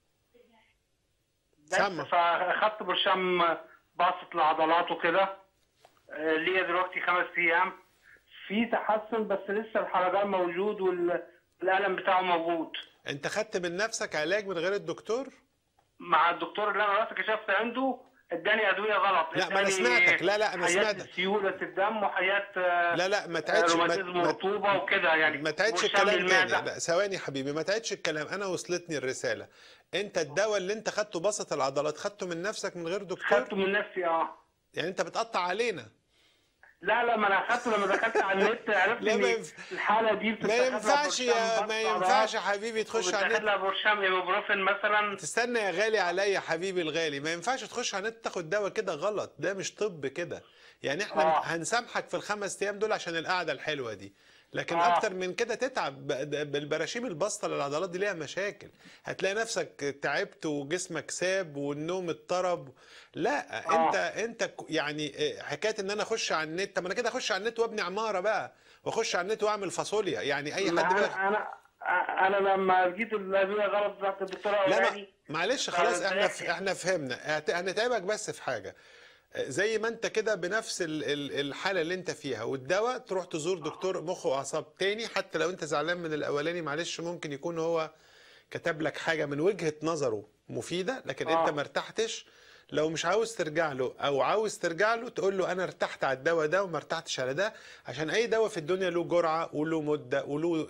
سمع. فاخدت برشام باسط العضلات وكده. ليا دلوقتي 5 ايام في تحسن، بس لسه الحرقان موجود والالم بتاعه موجود. انت خدت من نفسك علاج من غير الدكتور؟ مع الدكتور اللي انا رحت كشفت عنده اداني ادويه غلط. لا ما انا سمعتك. لا انا سمعتك. حاجات سيوله الدم وحاجات لا ما تعيدش روماتيزم ورطوبه وكده يعني. ما تعيدش الكلام تاني. لا ثواني حبيبي، ما تعيدش الكلام. انا وصلتني الرساله. انت الدواء اللي انت خدته بسط العضلات خدته من نفسك من غير دكتور؟ خدته من نفسي. يعني انت بتقطع علينا؟ لا ما انا اخدته لما دخلت على النت عرفت ان الحاله دي ما ينفعش يا حبيبي تخش على النت. لها برشام ايبوبروفين مثلا. تستنى يا غالي عليا يا حبيبي الغالي، ما ينفعش تخش على النت تاخد دواء كده غلط، ده مش طب كده. يعني احنا هنسامحك في ال5 ايام دول عشان القعده الحلوه دي، لكن اكتر من كده تتعب. بالبراشيم البسطه للعضلات دي ليها مشاكل، هتلاقي نفسك تعبت وجسمك ساب والنوم اضطرب. لا انت يعني حكايه ان انا اخش على النت، طب انا كده اخش على النت وابني عماره بقى، واخش على النت واعمل فاصوليا. يعني اي حد بقى. انا لما جيت الادويه غلط بتاعت الدكتوره اولاني. لا معلش خلاص، احنا فهمنا. هنتعبك بس في حاجه، زي ما انت كده بنفس الحاله اللي انت فيها والدواء، تروح تزور دكتور مخ واعصاب تاني. حتى لو انت زعلان من الاولاني معلش، ممكن يكون هو كتب لك حاجه من وجهه نظره مفيده، لكن انت ما ارتحتش. لو مش عاوز ترجع له او عاوز ترجع له، تقول له انا ارتحت على الدواء ده وما ارتحتش على ده، عشان اي دواء في الدنيا له جرعه وله مده وله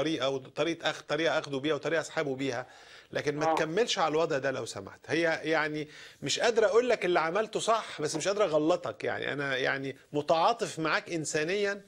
طريقه اخده بيها وطريقه اسحبه بيها. لكن ما تكملش على الوضع ده لو سمحت. هي يعني مش قادره اقول لك اللي عملته صح، بس مش قادره اغلطك. يعني انا يعني متعاطف معاك انسانيا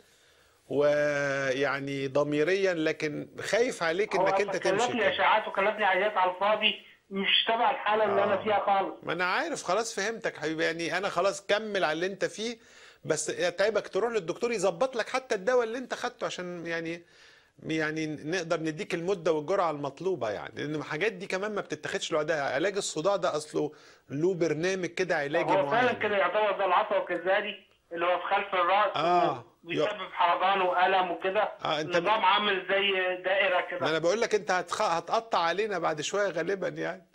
ويعني ضميريا، لكن خايف عليك انك انت تمشي. كلفني اشاعات وكلفني حاجات على الفاضي مش تبع الحاله اللي انا فيها خالص. ما انا عارف، خلاص فهمتك حبيبي. يعني انا خلاص كمل على اللي انت فيه، بس تعبك تروح للدكتور يظبط لك حتى الدواء اللي انت خدته، عشان يعني نقدر نديك المده والجرعه المطلوبه. يعني لان الحاجات دي كمان ما بتتاخدش لوحدها. علاج الصداع ده اصله له برنامج كده علاجي معين. هو فعلا كده يعتبر ده العصب الكظري اللي هو في خلف الراس. بيسبب حرقان والم وكده. النظام عامل زي دائره كده. ما انا بقول لك انت هتقطع علينا بعد شويه غالبا يعني.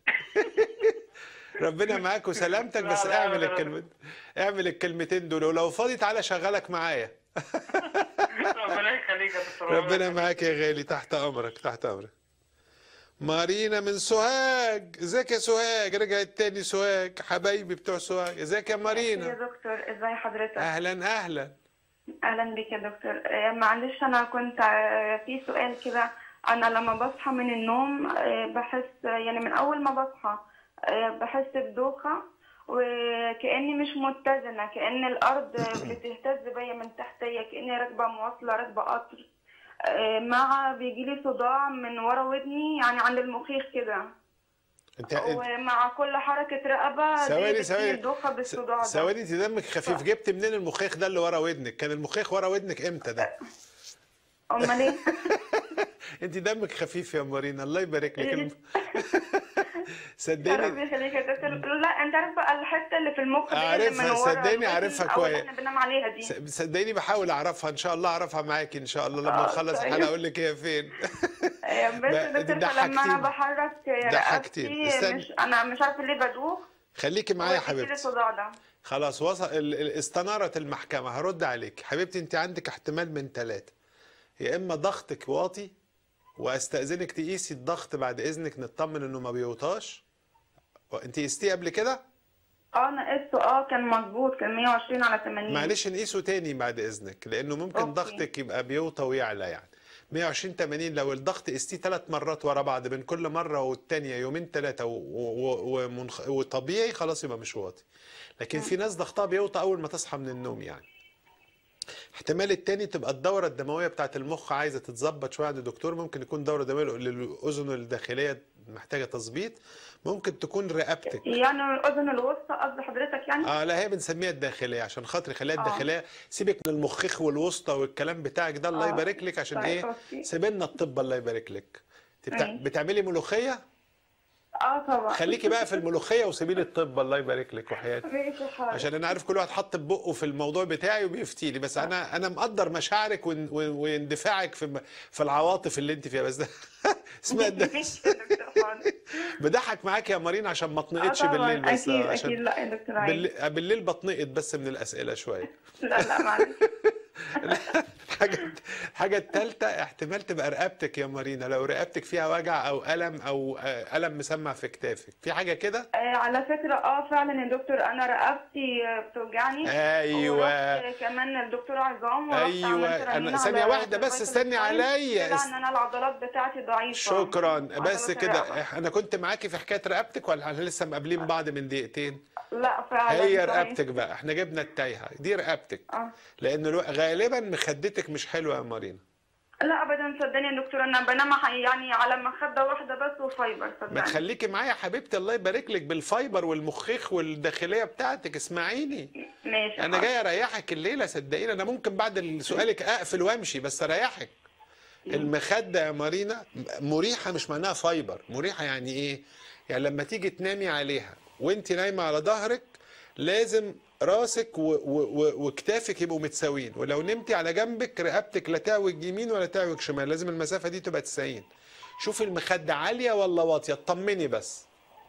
ربنا معاك وسلامتك. بس اعمل الكلمتين دول، ولو فاضي تعالى شغلك معايا. ربنا يخليك يا دكتور. ربنا معاك يا غالي، تحت امرك تحت امرك. مارينا من سوهاج. ازيك يا سوهاج؟ رجعت تاني سوهاج، حبايبي بتوع سوهاج. ازيك يا مارينا؟ يا دكتور ازي حضرتك؟ اهلا اهلا بك يا دكتور. معلش انا كنت في سؤال كده. انا لما بصحى من النوم بحس يعني من اول ما بصحى بحس بدوخه، وكأني مش متزنه، كأن الارض بتهتز بيا من تحتيا، كأني راكبه مواصله راكبه قطر. مع بيجيلي صداع من ورا ودني، يعني عند المخيخ كده. ومع كل حركه رقبه ثواني دوخه بالصداع ده. ثواني، انت دمك خفيف. جبت منين المخيخ ده اللي ورا ودنك؟ كان المخيخ ورا ودنك امتى ده؟ امال ايه؟ انت دمك خفيف يا مارينا، الله يبارك لك. صدقني. ربنا يخليك يا دكتور. لا انت عارف بقى الحته اللي في المخ دي عارفها، صدقني عارفها كويس. احنا بننام عليها دي. صدقني بحاول اعرفها، ان شاء الله اعرفها معاكي ان شاء الله لما نخلص الحلقه اقول لك هي فين. بس يا دكتور فلما انا بحرك رقبتي انا مش عارفه ليه بدوخ. خليكي معايا يا حبيبتي. الصداع ده خلاص استنارت المحكمه. هرد عليك حبيبتي. انت عندك احتمال من 3، يا اما ضغطك واطي واستاذنك تقيسي الضغط بعد اذنك، نطمن انه ما بيوطاش. انت قستيه قبل كده؟ انا قسته كان مظبوط، كان 120/80. معلش نقيسه تاني بعد اذنك، لانه ممكن ضغطك يبقى بيوطى ويعلى يعني. 120 80 لو الضغط قستيه 3 مرات ورا بعض بين كل مره والتانيه يومين 3 وطبيعي خلاص يبقى مش واطي. لكن في ناس ضغطها بيوطى اول ما تصحى من النوم يعني. احتمال التاني تبقى الدورة الدموية بتاعت المخ عايزة تتظبط شوية عند الدكتور، ممكن يكون دورة دموية للأذن الداخلية محتاجة تظبيط، ممكن تكون رقبتك. يعني الأذن الوسطى قصد حضرتك يعني؟ لا هي بنسميها الداخلية عشان خاطر خليها الداخلية. سيبك من المخيخ والوسطى والكلام بتاعك ده الله يبارك لك، عشان ايه سيبنا الطب الله يبارك لك. بتعملي ملوخية؟ طبعا. خليكي بقى في الملوخيه وسيبي لي الطب الله يبارك لك وحياتك. ماشي حاضر. عشان انا عارف كل واحد حط بقه في الموضوع بتاعي وبيفتي لي، بس انا مقدر مشاعرك واندفاعك في العواطف اللي انت فيها، بس ده اسمها ده بضحك معاك يا مارين عشان ما اتنقطش بالليل بس. اكيد لا يا دكتور بالليل بتنقط بس من الاسئله شويه. لا معلش. الحاجة الثالثة احتمال تبقى رقبتك يا مارينا، لو رقبتك فيها وجع أو ألم أو ألم مسمع في كتافك، في حاجة كده؟ على فكرة فعلا يا دكتور أنا رقبتي بتوجعني. أيوه. كمان الدكتور عظام. أيوه أنا ثانية واحدة بس استني عليا. طلع إن أنا العضلات بتاعتي ضعيفة. شكرا بس كده. أنا كنت معاكي في حكاية رقبتك ولا احنا لسه مقابلين بعض من دقيقتين؟ لا فعلا هي رقبتك بقى، احنا جبنا التايهة دي رقبتك. لأن غالبا مخدتك مش حلوة يا مارينا. لا ابدا صدقني يا دكتور، انا بنام يعني على مخده واحده بس وفايبر صدقني. ما تخليكي معايا يا حبيبتي الله يبارك لك بالفايبر والمخيخ والداخليه بتاعتك. اسمعيني ماشي. انا جاي اريحك الليله صدقيني. انا ممكن بعد سؤالك اقفل وامشي بس اريحك. المخده يا مارينا مريحه مش معناها فايبر. مريحه يعني ايه؟ يعني لما تيجي تنامي عليها وانت نايمه على ظهرك لازم راسك وكتافك يبقوا متساويين، ولو نمتي على جنبك رقبتك لا تعوج يمين ولا تعوج شمال، لازم المسافه دي تبقى 90. شوفي المخده عاليه ولا واطيه، اطمني بس.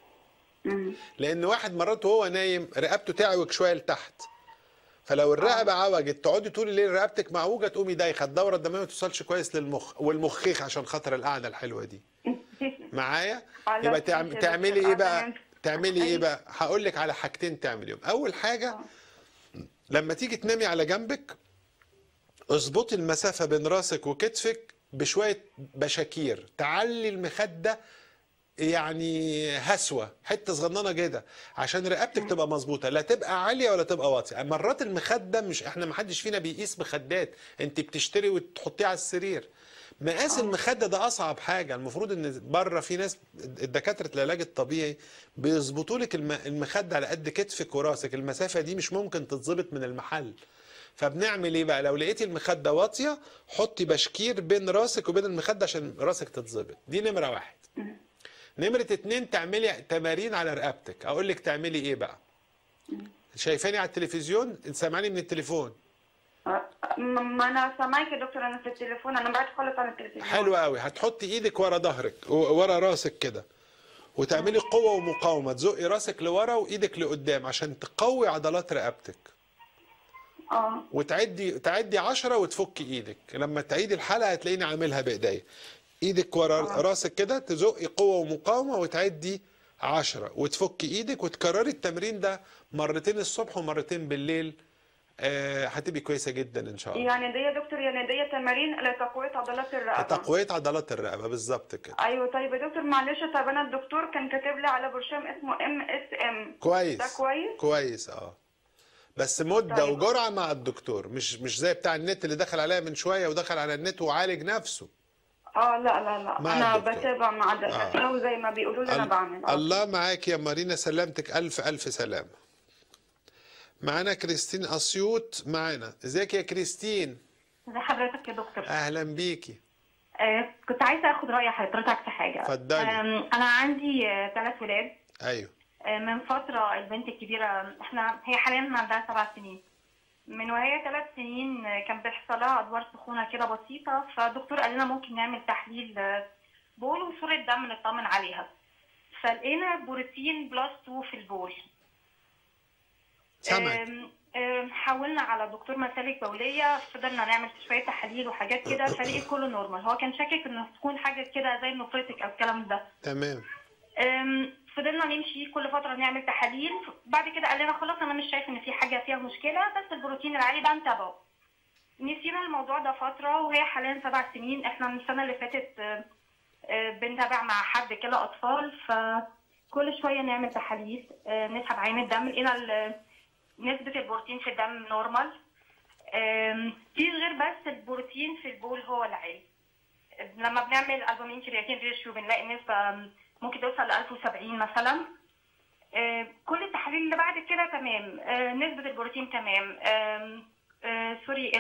لان واحد مرات وهو نايم رقبته تعوج شويه لتحت، فلو الرقبه عوجت تقعدي طول الليل رقبتك معوجه تقومي دايخه، الدوره الدمويه ما توصلش كويس للمخ والمخيخ عشان خاطر القعده الحلوه دي. معايا؟ يبقى تعملي ايه بقى؟ تعملي ايه بقى؟ هقول لك على حاجتين تعمليهم. اول حاجه لما تيجي تنامي على جنبك اظبطي المسافه بين راسك وكتفك بشويه بشاكير، تعلي المخده يعني هسوه حته صغننه كده عشان رقبتك تبقى مظبوطه، لا تبقى عاليه ولا تبقى واطيه. مرات المخده مش احنا ما حدش فينا بيقيس مخدات، انت بتشتري وتحطيه على السرير. مقاس المخده ده اصعب حاجه. المفروض ان بره في ناس الدكاتره العلاج الطبيعي بيظبطوا لك المخده على قد كتفك وراسك، المسافه دي مش ممكن تتظبط من المحل. فبنعمل ايه بقى؟ لو لقيتي المخده واطيه حطي بشكير بين راسك وبين المخده عشان راسك تتظبط. دي نمره واحد. نمره اتنين تعملي تمارين على رقبتك. اقول لك تعملي ايه بقى؟ شايفاني على التلفزيون؟ انت سامعاني من التليفون؟ ما انا سامعاك يا دكتور، انا في التليفون، انا بعيد خالص عن التلفزيون. حلو قوي. هتحطي ايدك ورا ظهرك ورا راسك كده وتعملي قوه ومقاومه، تزقي راسك لورا وايدك لقدام عشان تقوي عضلات رقبتك. تعدي 10 وتفكي ايدك. لما تعيدي الحلقه هتلاقيني عاملها بايديا. ايدك ورا راسك كده تزقي قوه ومقاومه وتعدي 10 وتفكي ايدك وتكرري التمرين ده مرتين الصبح ومرتين بالليل. هتبقي كويسه جدا ان شاء الله. يعني دي يا دكتور يعني دي تمارين لتقويه عضلات الرقبه. تقويه عضلات الرقبه بالظبط كده. ايوه. طيب يا دكتور معلش، طب انا الدكتور كان كاتب لي على برشام اسمه MSM. كويس. ده كويس؟ كويس بس مده طيب. وجرعه مع الدكتور، مش زي بتاع النت اللي دخل عليها من شويه ودخل على النت وعالج نفسه. لا انا بتابع مع الدكاتره وزي ما بيقولوا لي انا بعمل. الله معاك يا مارينا، سلامتك الف الف سلامه. معانا كريستين اسيوط معانا. ازيك يا كريستين؟ ازي حضرتك يا دكتور؟ اهلا بيكي. كنت عايزه اخد راي حضرتك في حاجه. اتفضلي. انا عندي 3 ولاد. ايوه. من فتره البنت الكبيره هي حاليا عندها 7 سنين. من وهي 3 سنين كان بيحصل لها ادوار سخونه كده بسيطه، فالدكتور قال لنا ممكن نعمل تحليل بول وصوره دم نطمن عليها. فلقينا بروتين بلس 2 في البول. حاولنا على دكتور مسالك بوليه، فضلنا نعمل شويه تحاليل وحاجات كده فلقيت كله نورمال. هو كان شاكك انه تكون حاجه كده زي النفرتك او الكلام ده. تمام. فضلنا نمشي كل فتره نعمل تحاليل. بعد كده قال لنا خلاص انا مش شايف ان في حاجه فيها مشكله، بس البروتين العالي ده نتابعه. نسينا الموضوع ده فترة، وهي حاليا 7 سنين. احنا من السنة اللي فاتت بنتابع مع حد كلى أطفال، فكل شوية نعمل تحاليل، نسحب عين الدم، لقينا نسبة البروتين في الدم نورمال. في غير بس البروتين في البول هو العالي. لما بنعمل البومين كرياتين ريشيو بنلاقي نسبة ممكن توصل ل 1070 مثلا. كل التحاليل اللي بعد كده تمام، نسبة البروتين تمام. سوري،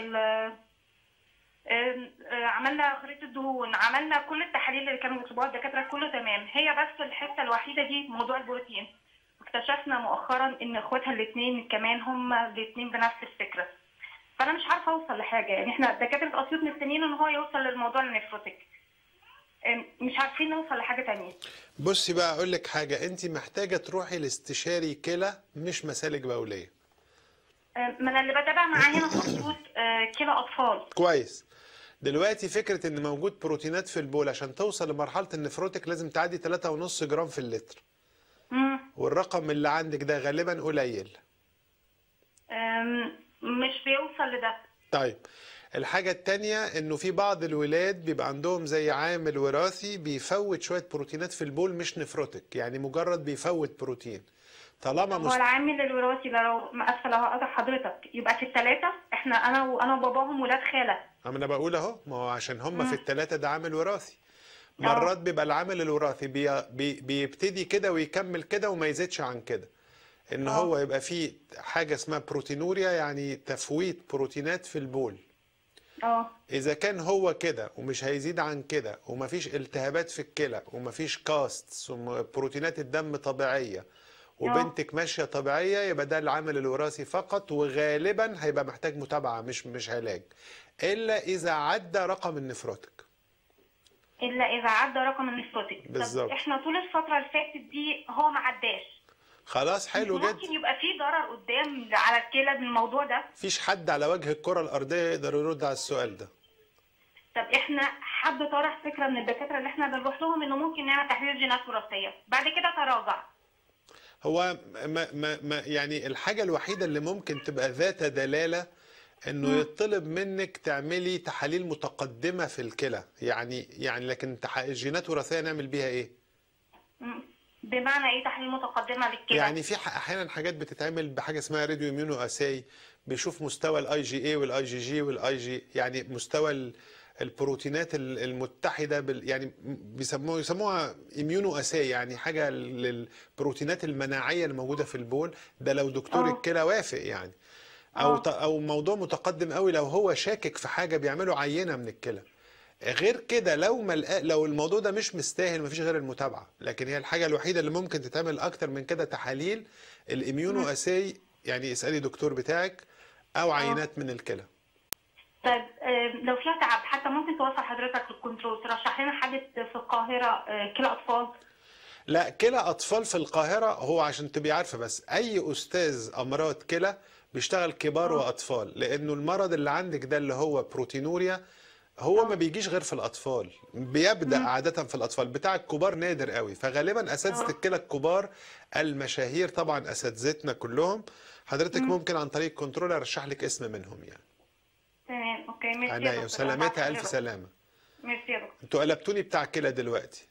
عملنا خريطة الدهون، عملنا كل التحاليل اللي كانوا بيطلبوها الدكاترة، كله تمام. هي بس الحتة الوحيدة دي موضوع البروتين. اكتشفنا مؤخرا ان اخواتها الاثنين كمان هم الاثنين بنفس الفكرة. فانا مش عارفة اوصل لحاجة، يعني احنا دكاترة اسيوط مستنيين ان هو يوصل للموضوع النفروتك، مش عارفين نوصل لحاجة تانية. بصي بقى اقول لك حاجة، انت محتاجة تروحي لاستشاري كلى مش مسالك بولية. ما انا اللي بتابع معاه هنا في اسيوط كلى اطفال. كويس. دلوقتي فكرة ان موجود بروتينات في البول عشان توصل لمرحلة النفروتك لازم تعدي 3.5 جرام في اللتر. والرقم اللي عندك ده غالبا قليل. مش بيوصل لده. طيب الحاجة التانية انه في بعض الولاد بيبقى عندهم زي عامل وراثي بيفوت شوية بروتينات في البول مش نفروتك، يعني مجرد بيفوت بروتين. طالما هو العامل الوراثي ده لو مقفل اهو قطع حضرتك يبقى في الثلاثة، احنا انا وباباهم ولاد خالة. انا بقول اهو، ما هو عشان هم في الثلاثة ده عامل وراثي. مرات بيبقى العامل الوراثي بيبتدي كده ويكمل كده وما يزيدش عن كده. ان هو يبقى فيه حاجة اسمها بروتينوريا، يعني تفويت بروتينات في البول. إذا كان هو كده ومش هيزيد عن كده ومفيش التهابات في الكلى ومفيش كاستس وبروتينات الدم طبيعية وبنتك ماشية طبيعية، يبقى ده العامل الوراثي فقط، وغالبا هيبقى محتاج متابعة مش علاج، إلا إذا عدى رقم النفروتك. إلا إذا عدى رقم النفروتك. بالظبط. إحنا طول الفترة اللي فاتت دي هو ما عداش. خلاص حلو جدا. ممكن يبقى في ضرر قدام على الكلى من الموضوع ده؟ مفيش حد على وجه الكرة الأرضية يقدر يرد على السؤال ده. طب احنا حد طرح فكرة من الدكاترة اللي احنا بنروح لهم انه ممكن نعمل تحليل جينات وراثية، بعد كده تراجع. هو يعني الحاجة الوحيدة اللي ممكن تبقى ذات دلالة انه يطلب منك تعملي تحاليل متقدمة في الكلى، يعني لكن الجينات الوراثية نعمل بيها ايه؟ بمعنى ايه تحاليل متقدمه للكلى؟ يعني في احيانا حاجات بتتعمل بحاجه اسمها راديو اميونو اساي، بيشوف مستوى الاي جي اي والاي جي جي والاي جي، يعني مستوى البروتينات المتحده يعني يسموها اميونو اساي، يعني حاجه للبروتينات المناعيه الموجوده في البول. ده لو دكتور الكلى وافق يعني، او موضوع متقدم قوي لو هو شاكك في حاجه بيعملوا عينه من الكلى. غير كده لو الموضوع ده مش مستاهل مفيش غير المتابعه، لكن هي الحاجه الوحيده اللي ممكن تتعمل اكتر من كده تحاليل الاميونو اساي، يعني اسالي دكتور بتاعك او عينات من الكلى. طيب لو فيها تعب حتى ممكن توصل حضرتك للكنترول، ترشح لنا حاجه في القاهره كلى اطفال؟ لا، كلى اطفال في القاهره هو عشان تبقي عارفه بس اي استاذ امراض كلى بيشتغل كبار واطفال، لانه المرض اللي عندك ده اللي هو بروتينوريا هو ما بيجيش غير في الأطفال، بيبدأ عادة في الأطفال، بتاع الكبار نادر قوي. فغالبا أساتذة الكلى الكبار المشاهير طبعا أساتذتنا كلهم، حضرتك ممكن عن طريق كنترول أرشح لك اسم منهم يعني. تمام اوكي ميرسي يا دكتور. وسلامتها ألف سلامة. ميرسي يا دكتور. انتوا قلبتوني بتاع كلى دلوقتي.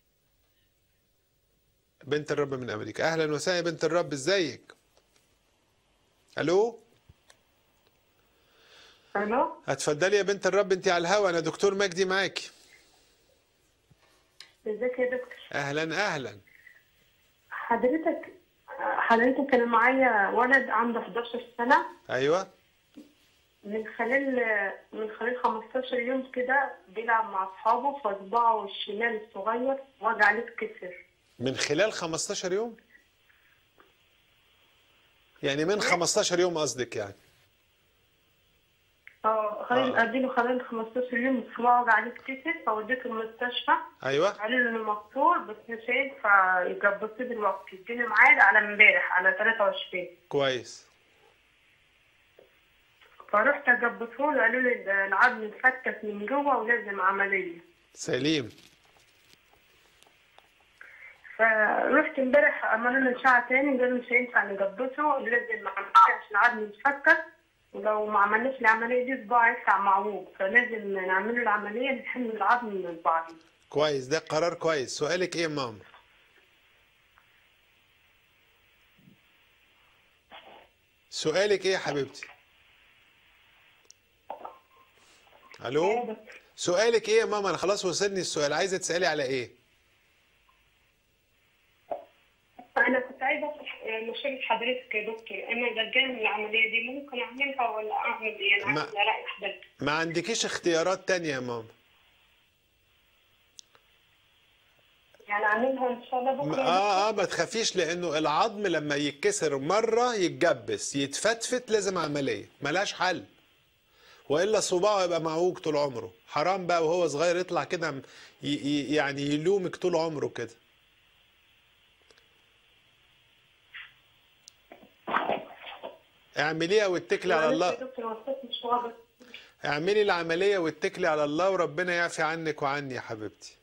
بنت الرب من أمريكا، أهلا وسهلا يا بنت الرب، ازيك؟ ألو؟ الو، اتفضلي يا بنت الرب، انت على الهوا، انا دكتور مجدي معاكي. ازيك يا دكتور؟ اهلا اهلا. حضرتك كان معايا ولد عنده 11 سنه. ايوه. من خلال 15 يوم كده بيلعب مع اصحابه، فصباعه الشمال الصغير وجع عليه اتكسر. من خلال 15 يوم؟ يعني من 15 يوم قصدك يعني؟ خلال 15 يوم صباعه وجع عليه اتكسر، فوديته المستشفى. ايوه. قالوا له انه مكسور بس مش هينفع يجبسوه دلوقتي، اديني ميعاد على امبارح على 23. كويس. فرحت اجبسه له، قالوا لي العظم اتفكك من جوه ولازم عمليه. سليم. فرحت امبارح عملوا لنا اشعه تاني، قالوا مش هينفع نجبسه، لازم عمليه عشان العظم اتفكك. ولو ما عملناش العملية دي صباعي يطلع معوج، فلازم نعمل له العملية نحمل العظم من صباعي. كويس، ده قرار كويس. سؤالك ايه يا ماما؟ سؤالك ايه يا حبيبتي؟ الو، سؤالك ايه يا ماما؟ انا خلاص وصلني السؤال. عايزه تسالي على ايه؟ أنا كنت عايزة أفتح مشكلة حضرتك يا دكتور، أنا قلقانة من العملية دي، ممكن أعملها ولا أعمل إيه؟ أنا عايزة ألاقي حضرتك. ما عندكيش اختيارات تانية يا ماما؟ يعني أعملها إن شاء الله بكرة؟ ما تخافيش، لانه العظم لما يتكسر مره يتجبس يتفتفت لازم عمليه، ملهاش حل. والا صباعه يبقى معوج طول عمره. حرام بقى وهو صغير يطلع كده يعني يلومك طول عمره كده. اعمليها واتكلي على الله. اعملي العمليه واتكلي على الله وربنا يعفي عنك وعني يا حبيبتي.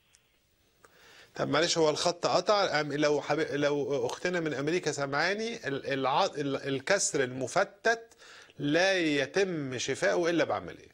طب معلش، هو الخط قطع. لو اختنا من امريكا سامعاني، الكسر المفتت لا يتم شفاؤه الا بعمليه.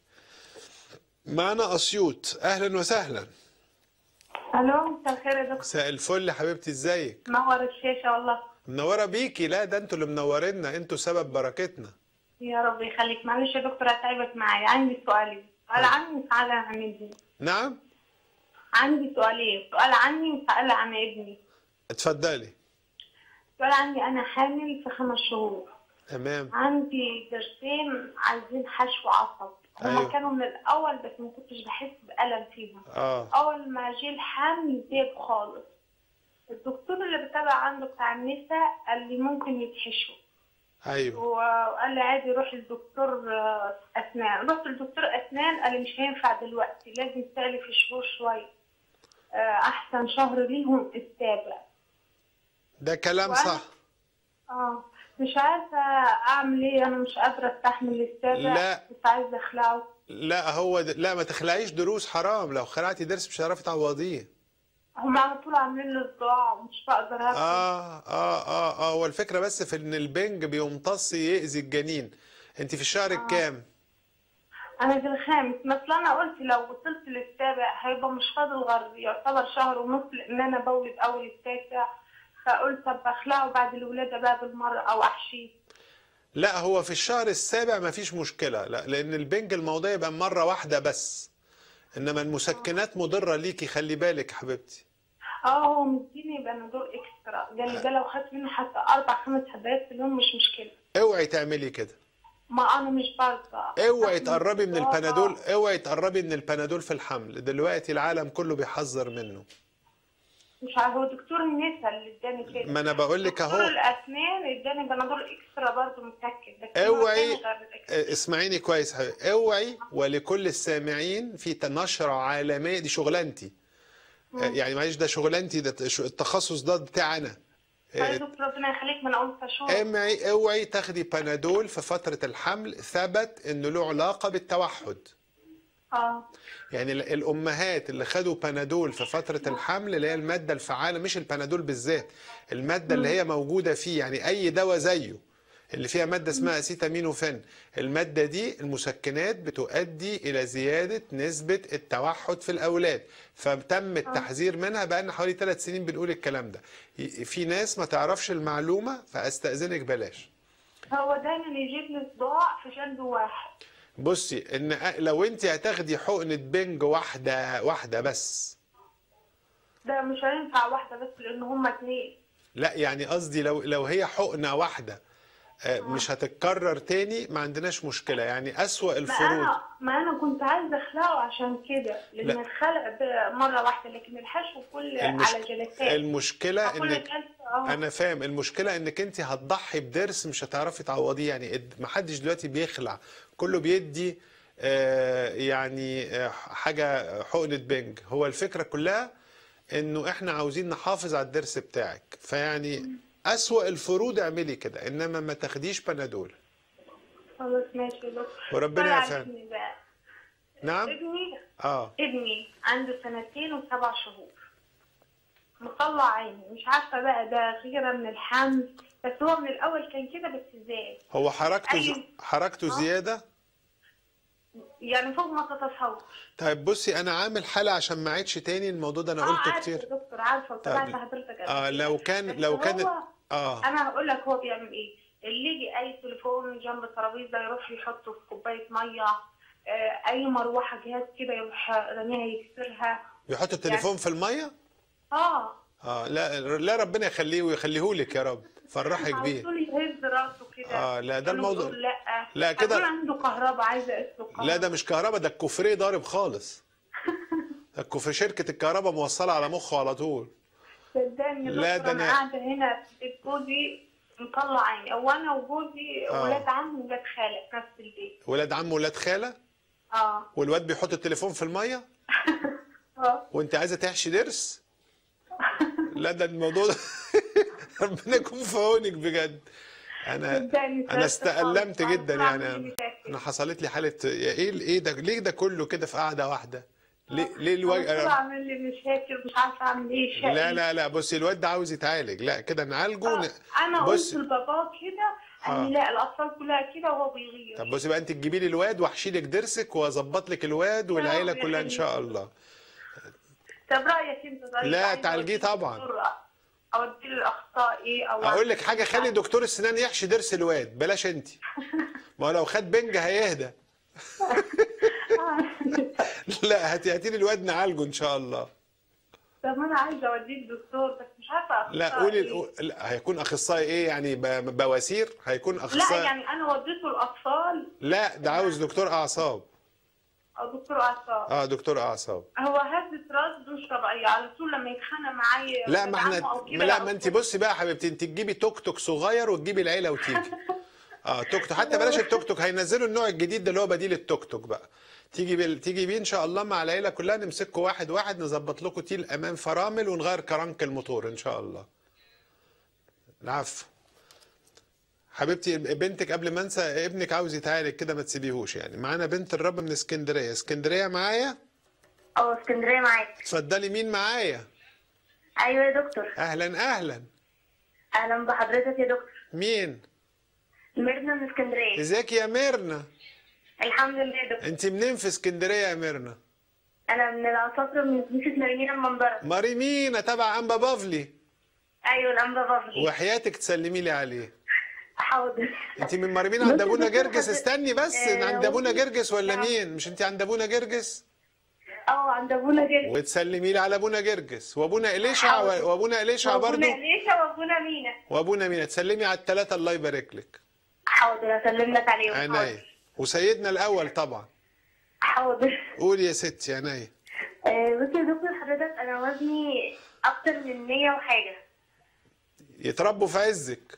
معنا اسيوط، اهلا وسهلا. الو، مساء الخير يا دكتور. مساء الفل يا حبيبتي، ازيك؟ منور الشاشه والله. منوره بيكي. لا ده انتوا اللي منورينا، انتوا سبب بركتنا. يا رب يخليك. معلش يا دكتور اتعبك معايا، عندي سؤالين. سؤال عني وسؤال عن ابني. نعم؟ عندي سؤالين، سؤال عني وسؤال عن ابني. اتفضلي. سؤال عندي، انا حامل في 5 شهور. تمام. عندي ضرسين عايزين حشو عصب. هما أيوه. كانوا من الاول بس ما كنتش بحس بألم فيهم. اول ما جه الحمل زاد خالص. الدكتور اللي بتابع عنده بتاع النساء قال لي ممكن يتحشوا. ايوه. وقال لي عادي روح للدكتور اسنان. رحت للدكتور اسنان قال لي مش هينفع دلوقتي، لازم تقلي في شهور شويه. احسن شهر ليهم السابع. ده كلام صح. مش عارفه اعمل ايه، انا مش قادره استحمل السابع. لا كنت عايزه اخلعه. لا ما تخلعيش ضروس، حرام. لو خلعتي ضرس مش هتعرفي تعوضيه. هم على طول عاملين لي صداع ومش بقدر اكل. هو الفكره بس في ان البنج بيمتص يأذي الجنين. انت في الشهر الكام؟ انا في الخامس. مثلا انا قلت لو وصلت للسابع هيبقى مش فاضل غير يعتبر شهر ونص، لان انا بولد اول التاسع. فقلت طب اخلعه بعد الولاده بقى بالمره او احشيه. لا، هو في الشهر السابع ما فيش مشكله. لا، لان البنج الموضوع يبقى مره واحده بس. انما المسكنات مضره ليكي، خلي بالك يا حبيبتي. هو مديني بنادول اكسترا، قال لي ده لو خدت منه حتى 4-5 حبات في اليوم مش مشكله. اوعي تعملي كده. ما انا مش برضى. اوعي تقربي من البنادول، اوعي تقربي من البنادول في الحمل. دلوقتي العالم كله بيحذر منه. مش عارف، هو دكتور النساء اللي اداني كده. ما انا بقول لك اهو. دكتور الاسنان اداني بنادول اكسترا برضه متاكد. اوعي، اسمعيني كويس حبيبي. اوعي، ولكل السامعين في نشره عالميه، دي شغلانتي. يعني معلش، ده شغلانتي، ده التخصص ده بتاعي انا. دكتور ربنا يخليك، ما انا قلت اشوف. اوعي تاخدي بنادول في فتره الحمل. ثبت انه له علاقه بالتوحد. يعني الامهات اللي خدوا بنادول في فتره الحمل، اللي هي الماده الفعاله، مش البنادول بالذات، الماده اللي هي موجوده فيه، يعني اي دواء زيه اللي فيها ماده اسمها اسيتامينوفين. الماده دي المسكنات بتؤدي الى زياده نسبه التوحد في الاولاد، فتم التحذير منها. بقى لنا حوالي 3 سنين بنقول الكلام ده. في ناس ما تعرفش المعلومه، فاستاذنك بلاش. هو دايما يجيب لي صداع في جنب واحد. بصي، ان لو انت هتاخدي حقنه بنج واحده بس، ده مش هينفع واحده بس لان هما 2. لا يعني قصدي لو هي حقنه واحده مش هتتكرر تاني، ما عندناش مشكله. يعني اسوأ الفروض. ما انا كنت عايزه اخلعه عشان كده، لان الخلع مره واحده، لكن الحشو كل على جلسات. المشكله انك انا فاهم. المشكله انك انت هتضحي بدرس مش هتعرفي تعوضيه. يعني ما حدش دلوقتي بيخلع، كله بيدي يعني حاجه حقنه بنج. هو الفكره كلها انه احنا عاوزين نحافظ على الضرس بتاعك. فيعني أسوأ الفروض اعملي كده، انما ما تاخديش بنادول. خلاص ماشي يا دكتور. وربنا يعافيك. نعم. ابني عنده 2 و7 شهور، مطلع عيني. مش عارفه بقى ده غيره من الحمل بس هو من الاول كان كده بس ازاي؟ هو حركته آه. زياده. يعني فوق ما تتصور. طيب بصي، انا عامل حاله عشان ما اعيدش تاني الموضوع ده، انا قلته عارفه كتير. يا دكتور، عارفه وسمعت طب حضرتك قبل كده. لو بس كان هو انا هقول لك هو بيعمل ايه. اللي يجي اي تليفون جنب الترابيزه يروح يحطه في كوبايه ميه، اي مروحه جهاز كده يروح راميها يكسرها. بيحط التليفون في الميه. لا ربنا يخليه ويخليهولك يا رب، فرحك على بيه. طول يهز راسه كده. لا ده الموضوع. لا كده عنده كهرباء، عايزه اسمه كهرباء. لا ده مش كهرباء، ده الكفريه ضارب خالص. الكفر شركه الكهرباء موصله على مخه على طول. صدقني لا دكتور، ده انا قاعده هنا في بيت جوزي مطلع عيني، او انا وجوزي ولاد عم وولاد خاله في نفس البيت. ولاد عم وولاد خاله؟ والواد بيحط التليفون في الميه؟ وانت عايزه تحشي ضرس؟ لا ده الموضوع ده ربنا يكون في عونك بجد. انا استألمت جدا يعني. انا حصلت لي حاله ايه ده، ليه ده كله كده في قعده واحده؟ ليه الوجه عامل لي مشاكل، مش عارفه اعمل ايه. لا بصي، الواد ده عاوز يتعالج، لا كده نعالجه. انا قلت لبابا كده، قال لي لا الاطفال كلها كده وهو بيغير. طب بصي بقى، انت تجيبي لي الواد واحشي لك ضرسك واظبط لك الواد والعيله كلها ان شاء الله. طب رايك انت؟ لا تعالجيه طبعا. اودي له الاخصائي او اقول لك حاجه، خلي دكتور السنان يحشي ضرس الواد، بلاش انت. ما هو لو خد بنج هيهدى. لا هاتي لي الواد نعالجه ان شاء الله. طب انا عايزه اوديه الدكتور بس مش عارفه اخصائي. لا قولي لا، هيكون اخصائي ايه يعني؟ بواسير؟ هيكون اخصائي. لا يعني انا وديته الاطفال. لا ده عاوز دكتور اعصاب. او دكتور اعصاب. دكتور اعصاب. هو هزة رد مش طبيعيه، على طول لما يتخانق معايا. لا ما احنا ما انت بصي بقى يا حبيبتي، انت تجيبي توك توك صغير وتجيبي العيله وتيجي. توك توك، حتى بلاش التوك توك، هينزلوا النوع الجديد ده اللي هو بديل التوك توك بقى. تيجي بيه ان شاء الله مع العيله كلها، نمسكوا واحد واحد، نظبط لكم تيل امام فرامل ونغير كرنك الموتور ان شاء الله. العفو. حبيبتي بنتك، قبل ما انسى، ابنك عاوز يتعالج كده، ما تسيبيهوش يعني. معانا بنت الرب من اسكندريه معايا؟ اسكندريه معاك. اتفضلي. مين معايا؟ ايوه يا دكتور. اهلا بحضرتك يا دكتور. مين؟ ميرنا من اسكندريه. ازيك يا ميرنا؟ الحمد لله يا دكتور. انت منين في اسكندريه يا ميرنا؟ انا من العصافره، من كنيسه مريمينا المنظره. مريمينا تبع انبا بافلي. ايوه الانبا بافلي. وحياتك تسلمي لي عليه. حاضر. انت من مريمينا عند ابونا جرجس؟ استني بس، عند ابونا جرجس ولا مين؟ مش انت عند ابونا جرجس؟ عند ابونا جرجس. وتسلمي لي على ابونا جرجس وابونا اليشع وابونا اليشع برضه. وابونا اليشع وابونا مينا. تسلمي على الثلاثه، الله يبارك لك. حاضر، اسلم لك عليهم. عينيا. وسيدنا الاول طبعا. حاضر. قولي يا ستي. عينيا. بصي يا دكتور، حضرتك انا وزني اكتر من 100 وحاجه. يتربوا في عزك.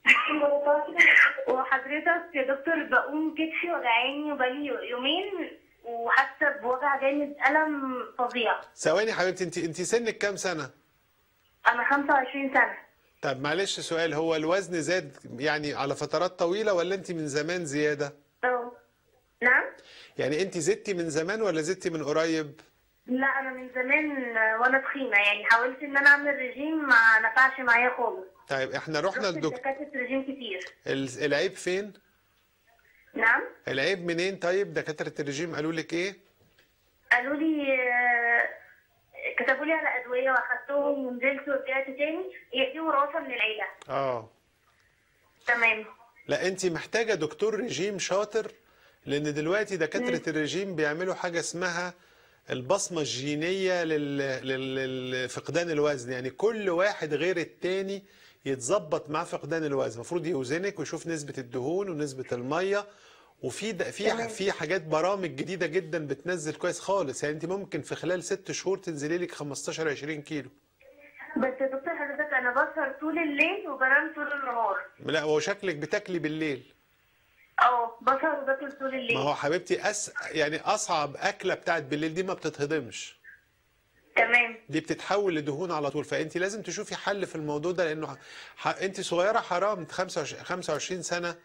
وحضرتك يا دكتور بقوم كتفي وجعاني وبقالي يومين وحاسه بوجع جامد، الم فظيع. ثواني حبيبتي، انت سنك كام سنه؟ انا 25 سنه. طب معلش سؤال، هو الوزن زاد يعني على فترات طويله ولا انت من زمان زياده؟ نعم. يعني انت زدتي من زمان ولا زدتي من قريب؟ لا انا من زمان وانا تخينه، يعني حاولت ان انا اعمل رجيم ما نفعش معايا خالص. طيب احنا رحنا دكاتره رجيم كتير. العيب فين؟ نعم. العيب منين؟ طيب دكاتره الرجيم قالوا لك ايه؟ قالوا لي كتبوا لي على ادويه واخدتهم ونزلت ورجعت تاني، هي دي وراثه من العيله. تمام. لا انت محتاجه دكتور رجيم شاطر، لان دلوقتي دكاتره الرجيم بيعملوا حاجه اسمها البصمه الجينيه لفقدان الوزن، يعني كل واحد غير التاني يتظبط مع فقدان الوزن. المفروض يوزنك ويشوف نسبه الدهون ونسبه الميه، وفي حاجات برامج جديده جدا بتنزل كويس خالص، يعني انت ممكن في خلال 6 شهور تنزلي لك 15 20 كيلو. بس يا دكتور حضرتك انا بسهر طول الليل وبنام طول النهار. لا هو شكلك بتاكلي بالليل. بسهر وباكل طول الليل. ما هو حبيبتي يعني اصعب اكله بتاعت بالليل دي ما بتتهضمش. تمام. دي بتتحول لدهون على طول، فانت لازم تشوفي حل في الموضوع ده، لانه انت صغيره حرام، 25 سنه.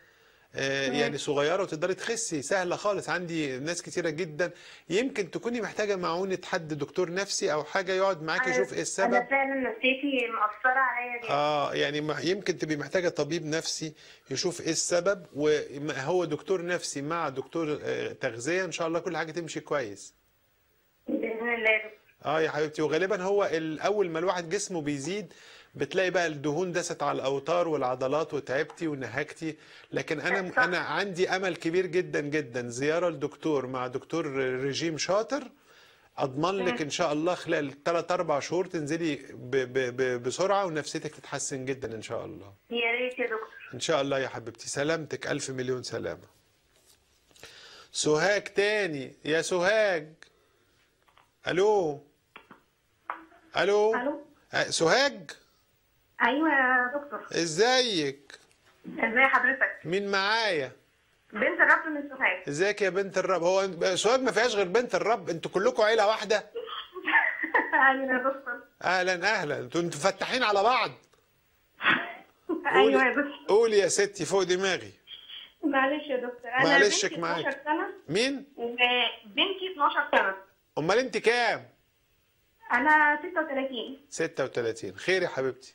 يعني صغيره وتقدري تخسي، سهله خالص. عندي ناس كتيره جدا. يمكن تكوني محتاجه معونه حد دكتور نفسي او حاجه يقعد معاكي يشوف ايه السبب. انا فعلا نفسيتي مأثره عليا جدا. يعني يمكن تبقي محتاجه طبيب نفسي يشوف ايه السبب، وهو دكتور نفسي مع دكتور تغذيه، ان شاء الله كل حاجه تمشي كويس باذن الله. يا حبيبتي. وغالبا هو اول ما الواحد جسمه بيزيد بتلاقي بقى الدهون دست على الاوتار والعضلات وتعبتي ونهكتي. لكن انا عندي امل كبير جدا جدا، زياره لدكتور مع دكتور رجيم شاطر، اضمن لك ان شاء الله خلال 3-4 شهور تنزلي بسرعه ونفسيتك تتحسن جدا ان شاء الله. يا ريت يا دكتور. ان شاء الله يا حبيبتي. سلامتك، الف مليون سلامه. سوهاج تاني، يا سوهاج. الو الو. الو سوهاج. ايوه يا دكتور. ازيك؟ ازي حضرتك؟ مين معايا؟ بنت الرب من سوهاج. ازيك يا بنت الرب؟ هو سوهاج ما فيهاش غير بنت الرب؟ انتوا كلكم عيله واحده؟ ايوه يا دكتور. اهلا اهلا. انتوا مفتحين على بعض. ايوه يا دكتور. قولي يا ستي فوق دماغي. معلش يا دكتور، انا معلشك بنتي معاك. 12 سنه. مين؟ بنتي 12 سنه. امال انت كام؟ انا 36. 36. خير يا حبيبتي.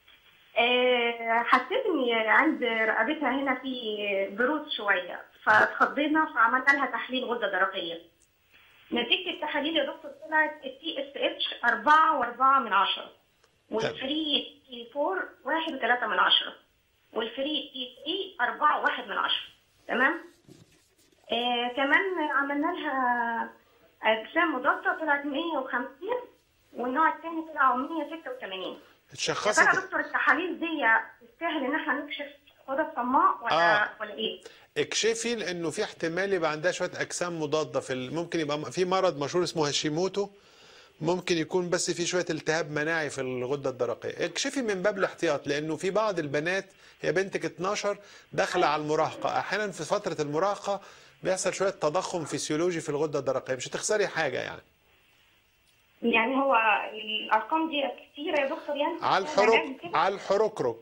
حسيت اني عند رقبتها هنا في برود شويه، فاتخضينا فعملنا لها تحليل غده درقيه. نتيجه التحاليل يا دكتور طلعت TSH 4.4، والفري T4 1.3، والفري T3 4.1. تمام. كمان عملنا لها اجسام مضادة طلعت 150، والنوع الثاني طلع 186. اتشخصت؟ يا دكتور التحاليل دي تستاهل ان احنا نكشف غدة صماء ولا ايه؟ اكشفي، لانه في احتمال يبقى عندها شويه اجسام مضاده ممكن يبقى في مرض مشهور اسمه هاشيموتو، ممكن يكون بس في شويه التهاب مناعي في الغده الدرقيه. اكشفي من باب الاحتياط، لانه في بعض البنات، هي بنتك 12 داخله على المراهقه، احيانا في فتره المراهقه بيحصل شويه تضخم فسيولوجي في الغده الدرقيه، مش هتخسري حاجه يعني. يعني هو الارقام دي كتيره يا دكتور يعني؟ على الحركرك.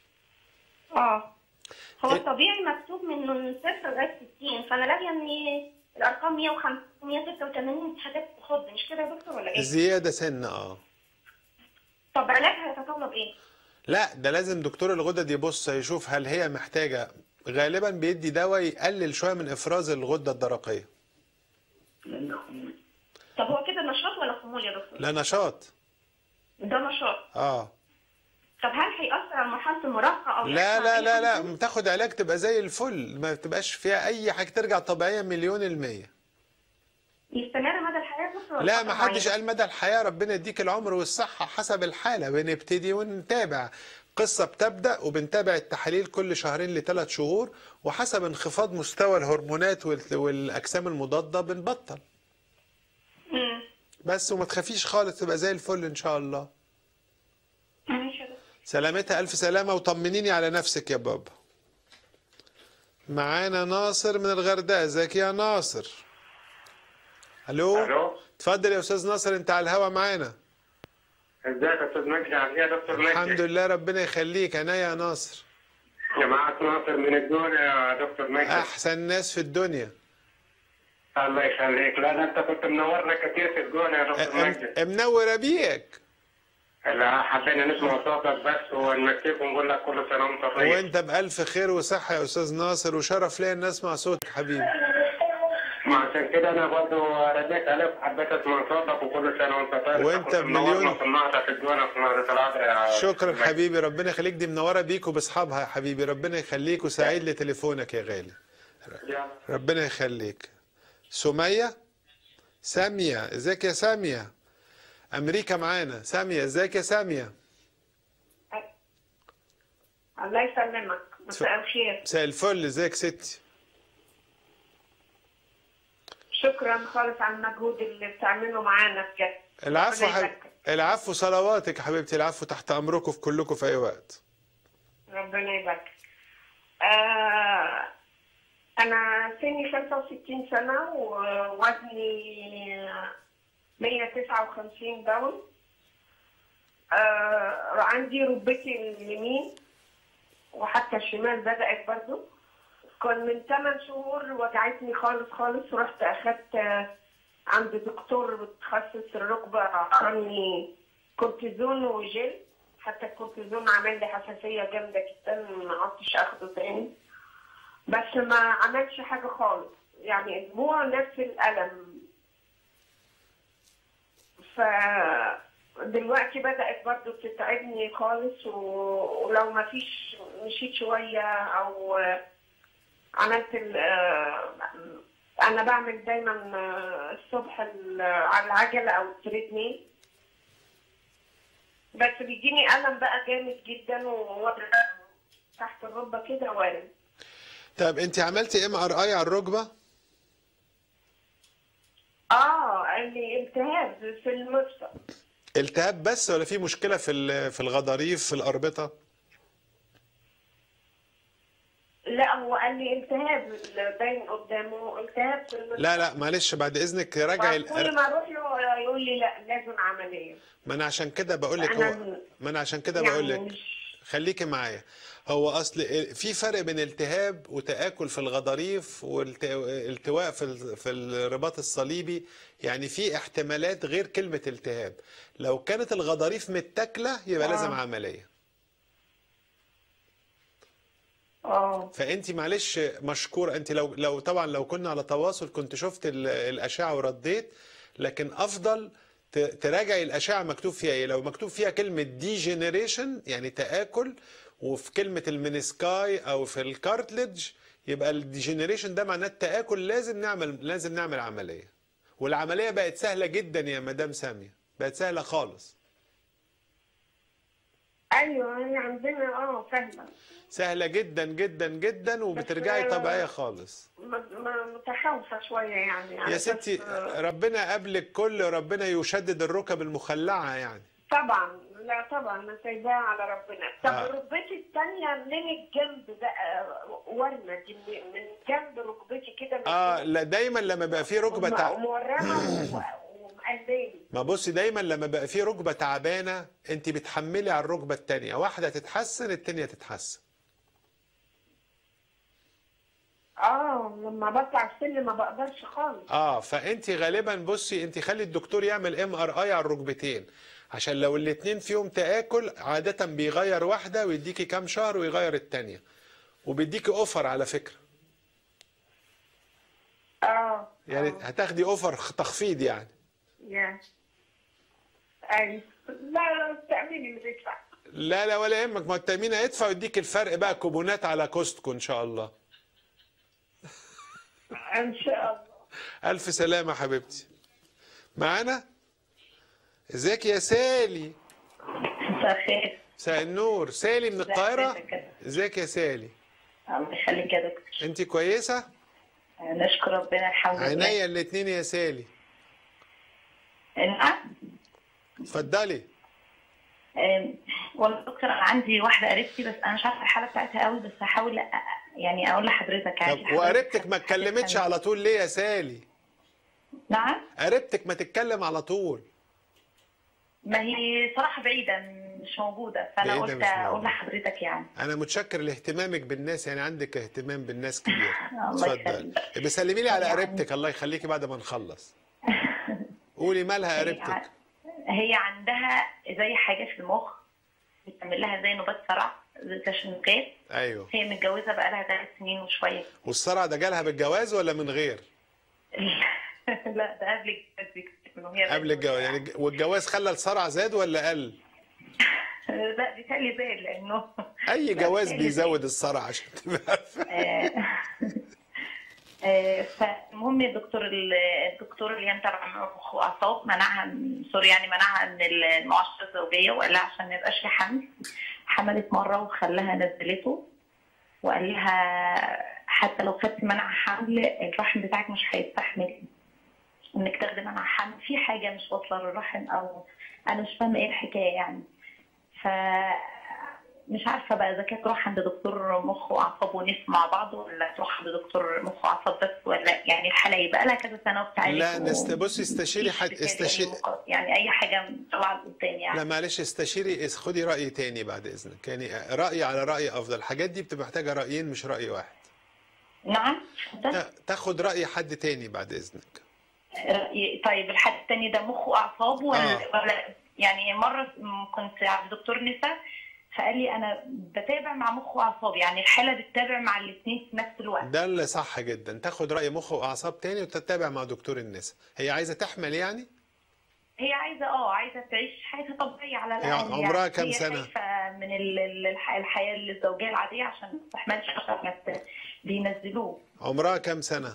هو الطبيعي مكتوب من 0 لغايه 60، فانا لاقيه ان الارقام 150 186 حاجات تخض، مش كده يا دكتور ولا ايه؟ زياده سن. طب علاجها يتطلب ايه؟ لا، ده لازم دكتور الغدد يبص يشوف هل هي محتاجه، غالبا بيدي دواء يقلل شويه من افراز الغده الدرقيه. طب هو كده نشاط ولا خمول يا دكتور؟ لا، نشاط. ده نشاط. طب هل هيأثر على مرحله المراهقه او لا لا لا لا، تاخد علاج تبقى زي الفل، ما تبقاش فيها اي حاجه، ترجع طبيعيه 100%. يستمر مدى الحياه يا دكتور؟ لا، ما حدش قال مدى الحياه، ربنا يديك العمر والصحه حسب الحاله، بنبتدي ونتابع. قصه بتبدا وبنتابع التحاليل كل 2 ل3 شهور، وحسب انخفاض مستوى الهرمونات والاجسام المضاده بنبطل. بس وما تخافيش خالص، تبقى زي الفل ان شاء الله. سلامتها الف سلامه، وطمنيني على نفسك يا بابا. معانا ناصر من الغردقه. ازيك يا ناصر؟ الو. اتفضل يا استاذ ناصر، انت على الهوا معانا. ازيك يا استاذ مجدي؟ عامل ايه يا دكتور مجدي؟ الحمد لله، ربنا يخليك. عينيا يا ناصر. جماعة ناصر من الدنيا يا دكتور مجدي. احسن ناس في الدنيا. الله يخليك. لا، ده انت كنت منورنا كتير في الجونه يا دكتور مجدي. منوره بيك. لا، حبينا نسمع صوتك بس ونمسيك ونقول لك كل سنه وانت طيب. وانت بألف خير وصحه يا استاذ ناصر، وشرف ليا ان اسمع صوتك حبيبي. عشان كده انا برضه رديت عليك وحبيت اسمع صوتك، وكل سنه وانت طيب. وانت بمليون. سمعتك الجونه في مرة العذراء. شكرا حبيبي، ربنا يخليك. دي منوره بيك وباصحابها يا حبيبي، ربنا يخليك، وسعيد لتليفونك يا غالي. ربنا يخليك. ساميه، ازيك يا ساميه؟ امريكا معانا. ساميه، ازيك يا ساميه؟ الله يسلمك. مساء الخير. مساء الفل. ازيك ستي؟ شكرا خالص على المجهود اللي بتعمله معانا بجد. العفو العفو، صلواتك حبيبتي. العفو، تحت امركم في كلكم في اي وقت. ربنا يبارك. انا سني 65 سنه ووزني 159 باوند. عندي ركبتي اليمين وحتى الشمال بدأت برضو، كان من 8 شهور وجعتني خالص خالص، ورحت اخدت عند دكتور متخصص الركبه، عطاني كورتيزون وجل. حتى الكورتيزون عمل لي حساسيه جامده جدا، ما عدتش اخده تاني، بس ما عملش حاجه خالص، يعني اسبوع نفس الالم. فدلوقتي بدات برضو تتعبني خالص، ولو ما فيش مشيت شويه او عملت انا بعمل دايما الصبح على العجله او التريدميل، بس بيجيني الم بقى جامد جدا ووجع تحت الركبه كده وارم. طب انت عملتي MRI على الركبه؟ قال لي التهاب في المفصل. التهاب بس ولا في مشكله في الغضاريف في الاربطه؟ لا، هو قال لي التهاب باين قدامه، التهاب في المفصل. لا معلش بعد اذنك راجعي. كل ما اروح له يقول لي لا لازم عمليه. ما انا عشان كده بقول لك بقول لك خليكي معايا. هو اصل في فرق بين التهاب وتآكل في الغضاريف والتواء في الرباط الصليبي، يعني في احتمالات غير كلمة التهاب. لو كانت الغضاريف متاكله يبقى لازم عملية. فانت معلش مشكورة. انت لو طبعا لو كنا على تواصل كنت شفت الأشعة ورديت، لكن افضل تراجعي الأشعة مكتوب فيها ايه. لو مكتوب فيها كلمة ديجنريشن يعني تآكل، وفي كلمة المنسكاي او في الكارتلج، يبقى الديجنريشن ده معناه التآكل، لازم نعمل عملية. والعملية بقت سهلة جدا يا مدام سامية، بقت سهلة خالص. ايوه هي عندنا فاهمة، سهلة جدا جدا جدا، وبترجعي طبيعية خالص. متخوفة شوية يعني يا ستي ربنا قبلك ربنا يشدد الركب المخلعة يعني. طبعا، لا طبعا انا سايباها على ربنا. طب ركبتي الثانيه من الجنب بقى ورمه دي، من جنب ركبتي كده. لا دايما لما بقى في ركبه مورمه ومقلباني. ما بصي دايما لما بقى في ركبه تعبانه انت بتحملي على الركبه الثانيه، واحده تتحسن الثانيه تتحسن. لما بطلع السلم ما بقدرش خالص. فانت غالبا بصي انت خلي الدكتور يعمل MRI على الركبتين، عشان لو الاثنين فيهم تآكل عادة بيغير واحدة ويديكي كام شهر ويغير الثانية، وبيديكي اوفر على فكرة. يعني هتاخدي اوفر تخفيض يعني. ايوه. لا التأمين اللي بيدفع. لا ولا يهمك، ما التأمين هيدفع ويديك الفرق بقى كوبونات على كوستكو ان شاء الله. ان شاء الله. الف سلامة حبيبتي. معانا؟ ازيك يا سالي؟ مساء الخير. مساء النور. سالي من القاهرة. ازيك يا سالي؟ الله يخليك يا دكتور. انت كويسة؟ نشكر ربنا الحمد لله. عينيا الاثنين يا سالي. نعم. اتفضلي. والله دكتور انا عندي واحدة قريبتي، بس انا مش عارفة الحالة بتاعتها قوي، بس هحاول يعني اقول لحضرتك. طب وقريبتك ما اتكلمتش على طول ليه يا سالي؟ نعم؟ قريبتك ما تتكلم على طول. ما هي صراحة بعيدة مش موجودة، فأنا قلت أقول لحضرتك يعني. أنا متشكر لاهتمامك بالناس، يعني عندك اهتمام بالناس كبير. الله يخليك. بسلمي لي على قريبتك الله يخليكي بعد ما نخلص. قولي مالها قريبتك؟ هي عندها زي حاجة في المخ بتعمل لها زي نوبات صرع، زي تشنجات. أيوه. هي متجوزة بقى لها 3 سنين وشوية. والصرع ده جالها بالجواز ولا من غير؟ لا ده قبل الجواز. قبل الجواز يعني، والجواز خلى الصرع زاد ولا قل؟ لا بيتهيألي زاد، لأنه أي جواز بيزود الصرع عشان تبقى عارفة. فالمهم الدكتور اللي هي متابعة مخ وأعصاب منعها من المعاشرة الزوجية، وقال لها عشان ما يبقاش في حمل. حملت مرة وخلاها نزلته، وقال لها حتى لو خدت منع حمل الرحم بتاعك مش هيستحمل انك تاخدي منع حمل، في حاجه مش واصله للرحم، او انا مش فاهمه ايه الحكايه يعني. فمش عارفه بقى اذا كانت تروح عند دكتور مخ واعصاب ونسمع مع بعض، ولا تروح عند دكتور مخ واعصاب بس، ولا يعني الحاله يبقى لها كذا سنه وبتعالج. لا بصي استشيري حد، يعني اي حاجه طبعا قدام يعني. لا معلش استشيري، خدي راي تاني بعد اذنك، يعني راي على راي افضل. الحاجات دي بتبقى محتاجه رايين مش راي واحد. نعم. تاخد رأي حد تاني بعد إذنك. طيب الحد التاني ده مخ واعصاب ولا يعني مره كنت عند دكتور نسا فقال لي انا بتابع مع مخ واعصاب، يعني الحاله بتتابع مع الاثنين في نفس الوقت. ده اللي صح جدا، تاخد رأي مخ واعصاب تاني وتتابع مع دكتور النسا. هي عايزه تحمل يعني؟ هي عايزه تعيش حياتها طبيعيه على الاقل. يعني عمرها كام هي سنه؟ خايفه من الحياه الزوجيه العاديه عشان ما تستحملش عشان بينزلوه. عمرها كام سنه؟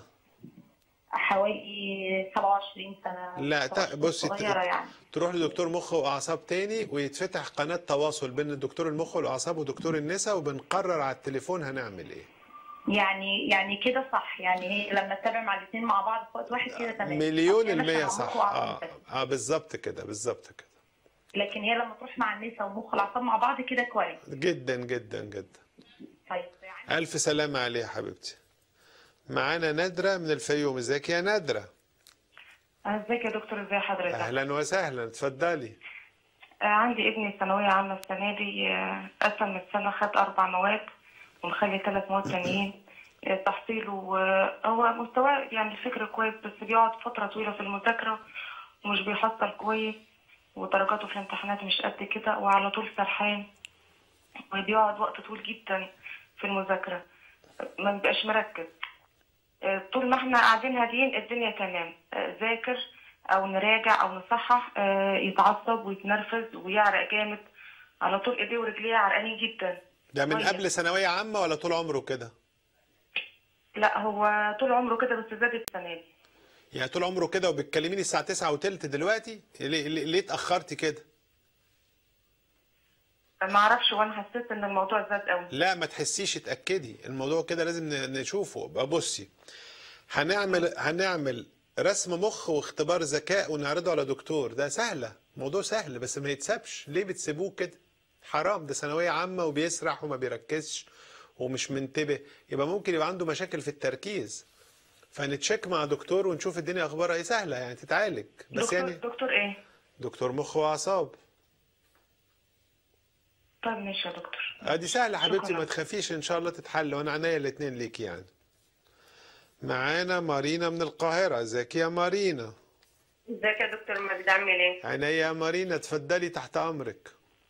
حوالي 27 سنه. لا بصي يعني. تروح لدكتور مخ واعصاب تاني ويتفتح قناه تواصل بين الدكتور المخ والاعصاب ودكتور النساء وبنقرر على التليفون هنعمل ايه. يعني كده صح، يعني هي لما تتابع مع الاثنين مع بعض في وقت واحد كده تمام. مليون% صح. بالظبط كده بالظبط كده. لكن هي لما تروح مع النساء ومخ الاعصاب مع بعض كده كويس. جدا جدا جدا. طيب يعني الف سلامه عليها حبيبتي. معانا نادرة من الفيوم. ازيك يا نادرة؟ ازيك يا دكتور، ازي حضرتك؟ اهلا وسهلا، اتفضلي. عندي ابني ثانوية عامة السنة دي، قسم السنة خد 4 مواد ومخلي 3 مواد تانيين. تحصيله هو مستواه يعني الفكر كويس، بس بيقعد فترة طويلة في المذاكرة ومش بيحصل كويس، ودرجاته في الامتحانات مش قد كده، وعلى طول سرحان، وبيقعد وقت طويل جدا في المذاكرة، ما بيبقاش مركز. طول ما احنا قاعدين هاديين الدنيا تمام، ذاكر او نراجع او نصحح يتعصب ويتنرفز ويعرق جامد، على طول ايديه ورجليه عرقانين جدا. ده من قبل ثانويه عامه ولا طول عمره كده؟ لا هو طول عمره كده بس زاد السنه دي. يعني طول عمره كده وبتكلميني الساعه 9:03 دلوقتي؟ ليه اتاخرتي كده؟ ما اعرفش، وانا حسيت ان الموضوع زاد قوي. لا ما تحسيش، اتاكدي الموضوع كده لازم نشوفه. بصي هنعمل رسم مخ واختبار ذكاء ونعرضه على دكتور. ده سهله، موضوع سهل بس ما يتسابش. ليه بتسيبوه كده؟ حرام، ده ثانويه عامه وبيسرح وما بيركزش ومش منتبه، يبقى ممكن يبقى عنده مشاكل في التركيز. فنتشيك مع دكتور ونشوف الدنيا اخبارها ايه. سهله يعني تتعالج بس. دكتور يعني دكتور ايه؟ دكتور مخ واعصاب. طيب ماشي يا دكتور. دي سهله حبيبتي، ما تخافيش ان شاء الله تتحل، وانا عينيا الاثنين ليكي يعني. معانا مارينا من القاهره. ازيك يا مارينا؟ ازيك يا دكتور مجد، عامل ايه؟ عينيا يا مارينا، اتفضلي تحت امرك.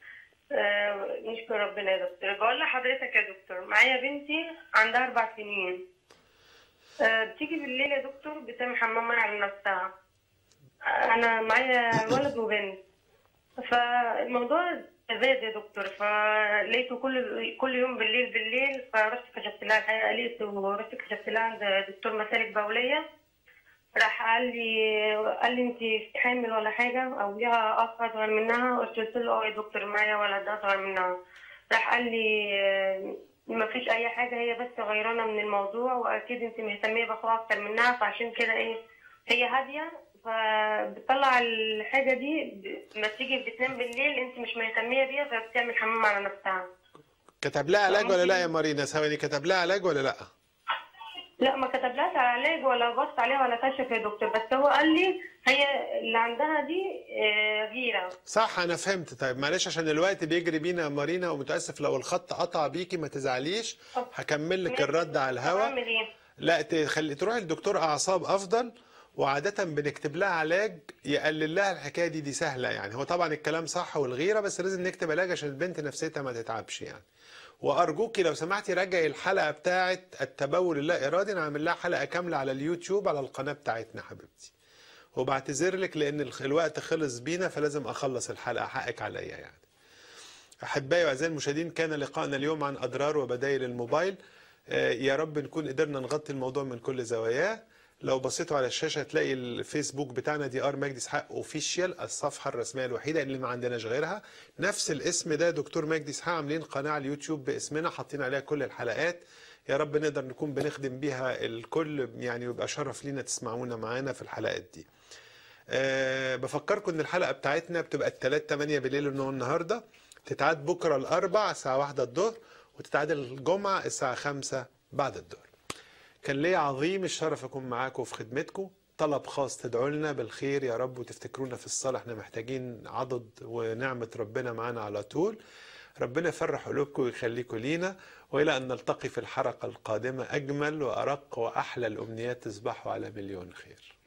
نشكر ربنا يا دكتور. بقول لحضرتك يا دكتور، معايا بنتي عندها 4 سنين، بتيجي بالليل يا دكتور بتعمل حمام على نفسها. انا معايا ولد وبنت، فالموضوع زاد يا دكتور، فلقيته كل يوم بالليل، فرحت كشفت لها الحقيقه، لقيته ورحت كشفت لها عند دكتور مسالك بوليه. راح قال لي انت حامل ولا حاجه او ليها اخ اصغر منها؟ قلت له اه يا دكتور معايا ولد اصغر منها. راح قال لي ما فيش اي حاجه، هي بس غيرانه من الموضوع، واكيد انت مهتميه باخوها اكتر منها، فعشان كده ايه هي هاديه، فبتطلع الحاجه دي لما تيجي بتنام بالليل انت مش مهتميه بيها، فبتعمل حمام على نفسها. كتب لها علاج ولا لا يا مارينا؟ ثواني، كتب لها علاج ولا لا؟ لا ما كتبلهاش علاج ولا بص عليها ولا كشف يا دكتور، بس هو قال لي هي اللي عندها دي غيره. صح انا فهمت. طيب معلش عشان الوقت بيجري بينا يا مارينا، ومتاسف لو الخط قطع بيكي، ما تزعليش، هكمل لك الرد على الهواء. اعمل ايه؟ لا تروحي لدكتور اعصاب افضل، وعاده بنكتب لها علاج يقلل لها الحكايه دي سهله يعني. هو طبعا الكلام صح والغيره، بس لازم نكتب علاج عشان البنت نفسيتها ما تتعبش يعني. وارجوكي لو سمحتي راجعي الحلقه بتاعه التبول اللا ارادي، انا عامل لها حلقه كامله على اليوتيوب على القناه بتاعتنا حبيبتي. وبعتذر لك لان الوقت خلص بينا، فلازم اخلص الحلقه، حقك عليا يعني. احبائي واعزائي المشاهدين، كان لقاءنا اليوم عن اضرار وبدائل الموبايل. يا رب نكون قدرنا نغطي الموضوع من كل زواياه. لو بصيتوا على الشاشه هتلاقي الفيسبوك بتاعنا DR مجدي اسحاق اوفيشال، الصفحه الرسميه الوحيده اللي ما عندناش غيرها. نفس الاسم ده دكتور مجدي اسحاق، عاملين قناه على اليوتيوب باسمنا، حاطين عليها كل الحلقات. يا رب نقدر نكون بنخدم بيها الكل يعني، ويبقى شرف لينا تسمعونا معانا في الحلقات دي. بفكركم ان الحلقه بتاعتنا بتبقى الثلاث 8 بالليل النهارده، تتعاد بكره الاربع الساعه 1 الظهر، وتتعاد الجمعه الساعه 5 بعد الظهر. كان ليا عظيم الشرف اكون معاكم في خدمتكم. طلب خاص تدعوا لنا بالخير يا رب، وتفتكرونا في الصلاه، احنا محتاجين عضد ونعمه ربنا معانا على طول. ربنا يفرح قلوبكم ويخليكم لينا، وإلى أن نلتقي في الحلقة القادمة أجمل وأرق وأحلى الأمنيات. تصبحوا على مليون خير.